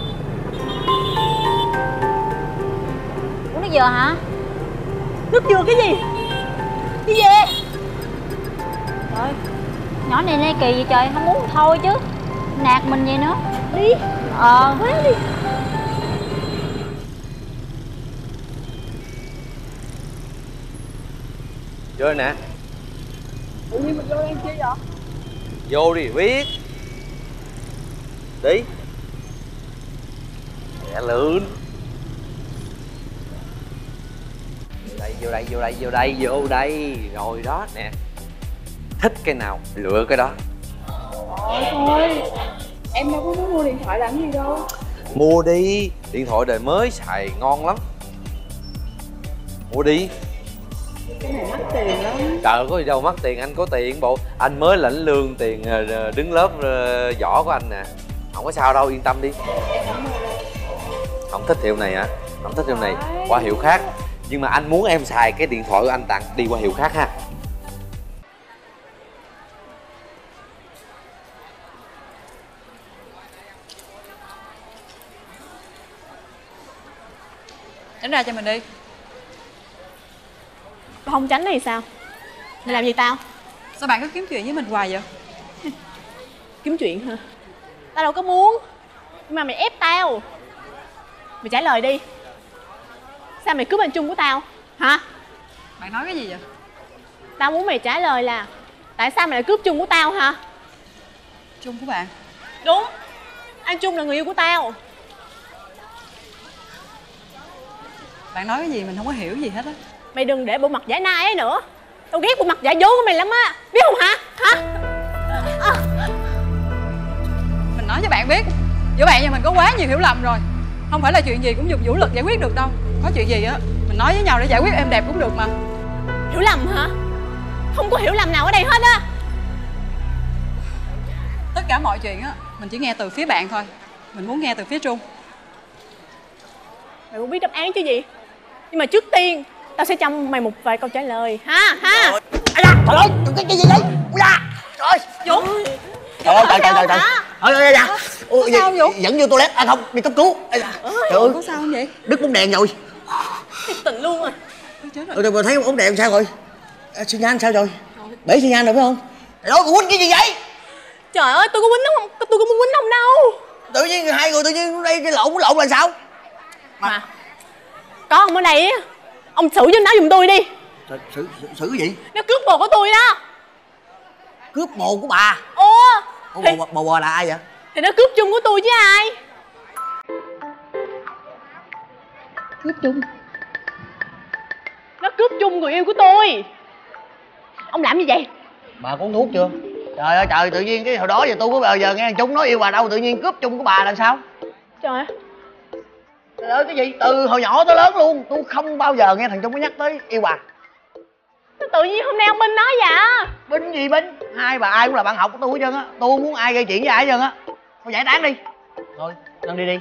Muốn nó dừa hả? Nước dừa cái gì? Cái gì? Trời, nhỏ này này kỳ vậy trời, không muốn thôi chứ. Nạt mình vậy nữa. Đi. Ờ. Quá đi. Vô đây nè. Tự nhiên mình vô đây chi vậy? Vô đi biết. Đi. Nhẹ lươn. Vô đây, vô đây, vô đây, vô đây, vô đây. Rồi đó nè. Thích cái nào lựa cái đó. Thôi thôi, em đâu có muốn mua điện thoại làm gì đâu. Mua đi. Điện thoại đời mới xài ngon lắm. Mua đi. Cái này mắc tiền lắm. Trời, có gì đâu mắc tiền, anh có tiền bộ. Anh mới lãnh lương tiền đứng lớp võ của anh nè. Không có sao đâu, yên tâm đi. Không thích hiệu này hả? Không thích hiệu này, qua hiệu khác. Nhưng mà anh muốn em xài cái điện thoại của anh tặng, đi qua hiệu khác ha. Tránh ra cho mình đi. Không tránh thì sao? Mày làm gì tao? Sao bạn cứ kiếm chuyện với mình hoài vậy? Kiếm chuyện hả? Tao đâu có muốn. Nhưng mà mày ép tao. Mày trả lời đi. Sao mày cướp anh Trung của tao? Hả? Bạn nói cái gì vậy? Tao muốn mày trả lời là tại sao mày lại cướp Trung của tao hả? Trung của bạn? Đúng. Anh Trung là người yêu của tao. Bạn nói cái gì mình không có hiểu gì hết á. Mày đừng để bộ mặt giả nai ấy nữa. Tao ghét bộ mặt giả dối của mày lắm á. Biết không hả? Hả? À. Mình nói cho bạn biết, giữa bạn và mình có quá nhiều hiểu lầm rồi. Không phải là chuyện gì cũng dùng vũ lực giải quyết được đâu. Có chuyện gì á mình nói với nhau để giải quyết êm đẹp cũng được mà. Hiểu lầm hả? Không có hiểu lầm nào ở đây hết á. Tất cả mọi chuyện á mình chỉ nghe từ phía bạn thôi. Mình muốn nghe từ phía Trung. Mày muốn biết đáp án chứ gì. Nhưng mà trước tiên tao sẽ cho mày một vài câu trả lời ha ha. Ây da, trời ơi, cái cái gì vậy? Ui da, trời ơi. Dũng. Trời ơi, trời trời trời trời. Ôi ơi da. Có sao không Dũng? Dẫn vô toilet, à không, đi cấp cứu. Ây da. Trời ơi, có sao không vậy? đứt bóng đèn rồi. thiệt tình luôn rồi. Ừ, rồi mà thấy ống đèn sao rồi? À, xi nhan sao rồi? Bể xi nhan rồi phải không? Trời ơi, quýnh cái gì vậy? Trời ơi, tôi có quýnh không? Tôi có muốn quýnh ông đâu. Tự nhiên hai người tự nhiên đây cái lộn lộn là sao? Mà có ông ở đây á, ông xử cho nó giùm tôi đi. Xử, xử, xử, xử cái gì? Nó cướp bồ của tôi đó. Cướp bồ của bà? Ồ. Ủa, thì... bồ, bồ, bồ là ai vậy? Thì nó cướp chung của tôi chứ ai. Cướp chung? Nó cướp chung người yêu của tôi. Ông làm gì vậy? Bà có uống thuốc chưa? Trời ơi trời, tự nhiên cái hồi đó giờ tôi có bao giờ nghe thằng Trung nói yêu bà đâu, tự nhiên cướp chung của bà là sao? Trời ơi. Trời ơi, cái gì? Từ hồi nhỏ tới lớn luôn tôi không bao giờ nghe thằng Trung có nhắc tới yêu bà. Tự nhiên hôm nay ông Minh nói vậy. Binh gì binh? Hai bà ai cũng là bạn học của tôi hết trơn á. Tôi không muốn ai gây chuyện với ai hết trơn á. Thôi giải tán đi. Thôi, Ngân đi đi.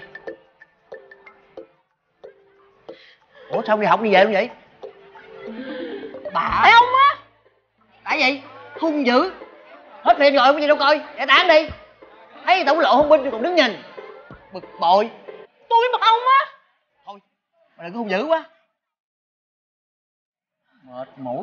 Ủa sao đi học đi về không vậy? Bà Ê ông á. tại gì? Hung dữ. Hết tiền rồi có gì đâu coi. Giải tán đi. Thấy tổng lộ hung binh còn đứng nhìn. Bực bội. Tôi bực ông á. Thôi, mà đừng có hung dữ quá. Mệt mũi.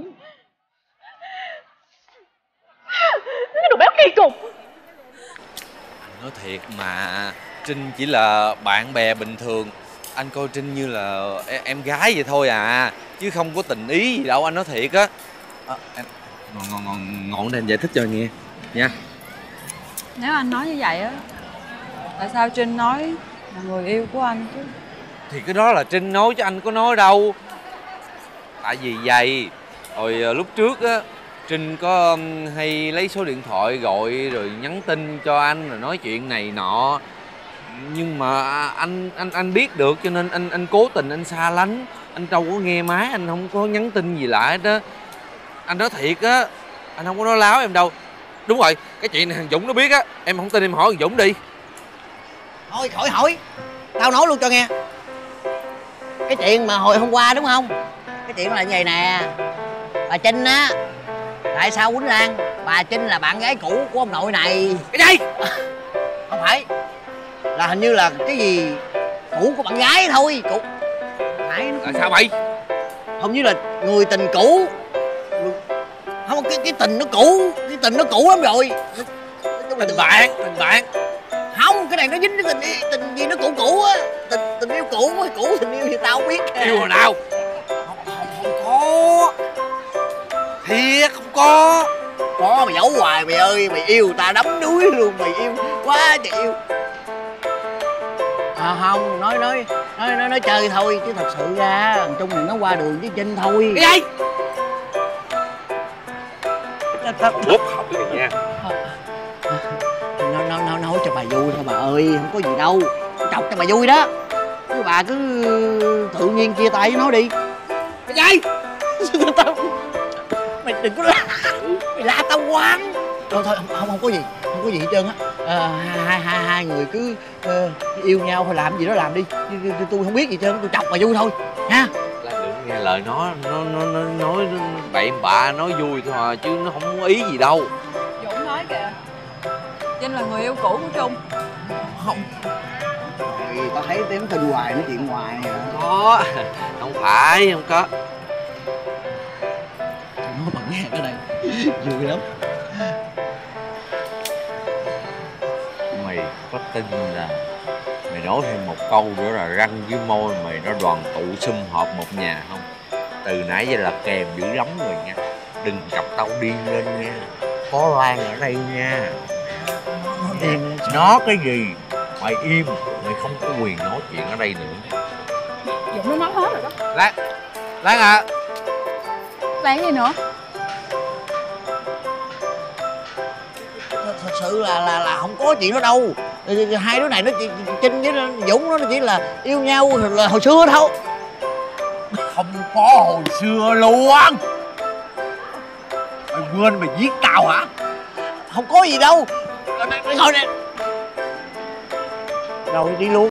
Cái đồ béo kỳ cục. Anh nói thiệt mà, Trinh chỉ là bạn bè bình thường. Anh coi Trinh như là em gái vậy thôi à, chứ không có tình ý gì đâu, anh nói thiệt á. À, em ngọn ngọn ngọn ngọn để anh giải thích cho nghe nha. Nếu anh nói như vậy á, tại sao Trinh nói là người yêu của anh chứ? Thì cái đó là Trinh nói chứ anh có nói đâu. Tại vì vậy, hồi lúc trước á, Trinh có hay lấy số điện thoại gọi rồi nhắn tin cho anh rồi nói chuyện này nọ. Nhưng mà anh anh anh biết được cho nên anh anh cố tình anh xa lánh, anh đâu có nghe máy, anh không có nhắn tin gì lại hết á. Anh nói thiệt á, anh không có nói láo em đâu. Đúng rồi, cái chuyện này thằng Dũng nó biết á, em không tin em hỏi thằng Dũng đi. Thôi khỏi hỏi, tao nói luôn cho nghe. Cái chuyện mà hồi hôm qua đúng không? Cái chuyện là như vậy nè. Bà Trinh á, tại sao quýnh Lan? Bà Trinh là bạn gái cũ của ông nội này. Cái gì? Không phải, là hình như là cái gì cũ của bạn gái thôi. Cũ phải là sao vậy? Không như là người tình cũ. Không, cái cái tình nó cũ, cái tình nó cũ lắm rồi. Tình bạn, tình bạn. Không, cái này nó dính cái tình tình gì nó cũ cũ á. Tình tình yêu cũ á, cũ tình yêu thì tao không biết. Yêu hồi nào? Không, không, không có. Thiệt không có. Có, mày giấu hoài mày ơi. Mày yêu ta đắm đuối luôn, mày yêu quá trời yêu. À, không, nói nói nói nói nói chơi thôi chứ thật sự ra thằng Trung này nó qua đường với Trinh thôi. Cái gì? Bốp họng này nha. Nó nó nó nói cho bà vui thôi bà ơi, không có gì đâu. Chọc cho bà vui đó. Chứ bà cứ tự nhiên chia tay với nó đi. Cái gì? Tao mày đừng có la. Mày la tao quán. Thôi thôi không không, không có gì, không có gì hết trơn á. À, hai hai hai người cứ uh, yêu nhau thôi, làm gì đó làm đi. Tôi không biết gì hết trơn, tôi chọc bà vui thôi nha. Là đừng nghe lời nó nó nó nó nói bậy bạ, nói vui thôi à, chứ nó không có ý gì đâu. Dũng nói kìa, Trinh là người yêu cũ của Trung. Không. Rồi, tao thấy tiếng tình hoài, nói chuyện hoài à. Có, không phải, không có. Nói bà nghe cái này vui lắm. Mày có tin là mày nói thêm một câu nữa là răng với môi mày nó đoàn tụ sum họp một nhà không? Từ nãy giờ là kèm dữ lắm rồi nha. Đừng cặp tao điên lên nha. Có Loan ở đây nha. Điên nó cái gì? Mày im, mày không có quyền nói chuyện ở đây nữa. Dũng nó nói hết rồi đó. Lan, Lan à. Lan gì nữa? Thật sự là là là không có chuyện đó đâu. Hai đứa này nó chỉ, Trinh với Dũng nó chỉ là yêu nhau là hồi xưa thôi. Không có hồi xưa luôn. Mày quên mày giết tao hả? Không có gì đâu. Thôi nè. Rồi đi luôn.